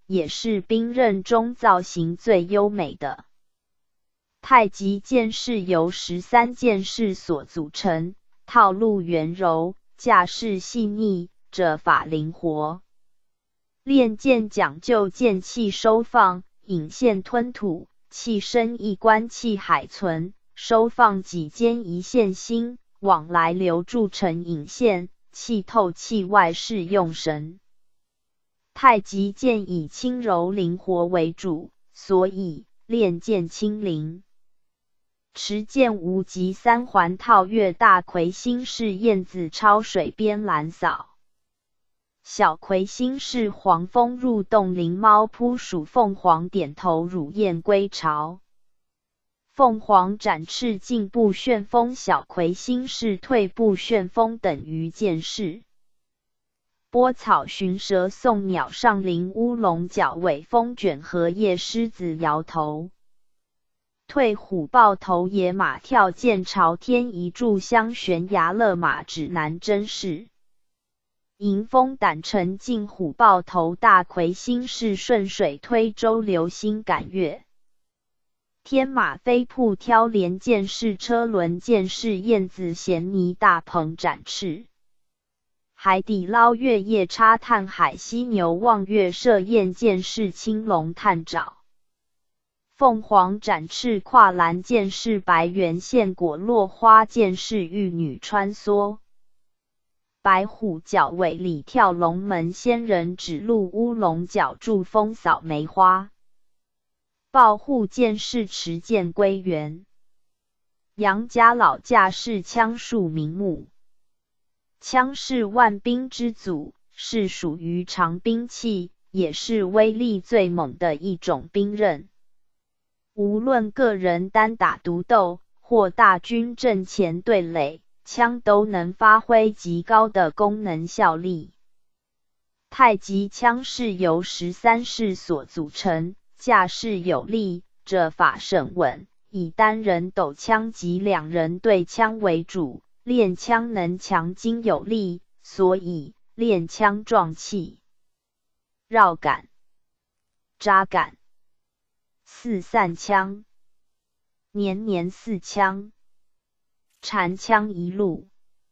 也是兵刃中造型最优美的。太极剑是由13件式所组成，套路圆柔，架势细腻，折法灵活。练剑讲究剑气收放，引线吞吐，气生一关气海存，收放己间一线心，往来流注成引线，气透气外是用神。太极剑以轻柔灵活为主，所以练剑轻灵。持剑无极3环套月大魁星是燕子抄水边蓝扫，小魁星是黄蜂入洞灵猫扑属凤凰点头乳燕归巢。凤凰展翅进步旋风，小魁星是退步旋风等于剑式。波草寻蛇送鸟上林，乌龙角尾风卷荷叶狮子摇头。退虎豹头野马跳涧朝天，一炷香悬崖勒马指南针是。迎风胆沉进虎豹头，大魁星是顺水推舟流星赶月。天马飞瀑挑帘剑是车轮剑是燕子衔泥大鹏展翅。海底捞月夜叉探海，犀牛望月射焰剑是青龙探爪。凤凰展翅跨栏剑是白猿线果落花剑是玉女穿梭。白虎角尾里跳龙门，仙人指路乌龙角助风扫梅花。抱护剑是持剑归元。杨家老架是枪术名目。枪是万兵之祖，是属于长兵器，也是威力最猛的一种兵刃。无论个人单打独斗，或大军阵前对垒，枪都能发挥极高的功能效力。太极枪是由13式所组成，架势有力，折法甚稳，以单人斗枪及2人对枪为主，练枪能强筋有力，所以练枪壮气。绕杆、扎杆、四散枪、年年四枪、缠枪一路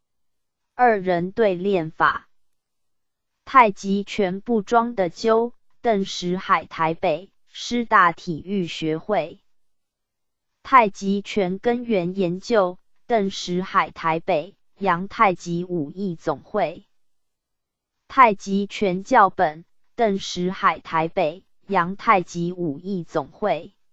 ，2人对练法。太极拳部装的究，邓石海台北师大体育学会。太极拳根源研究，邓石海台北洋太极武艺总会。太极拳教本，邓石海台北洋太极武艺总会。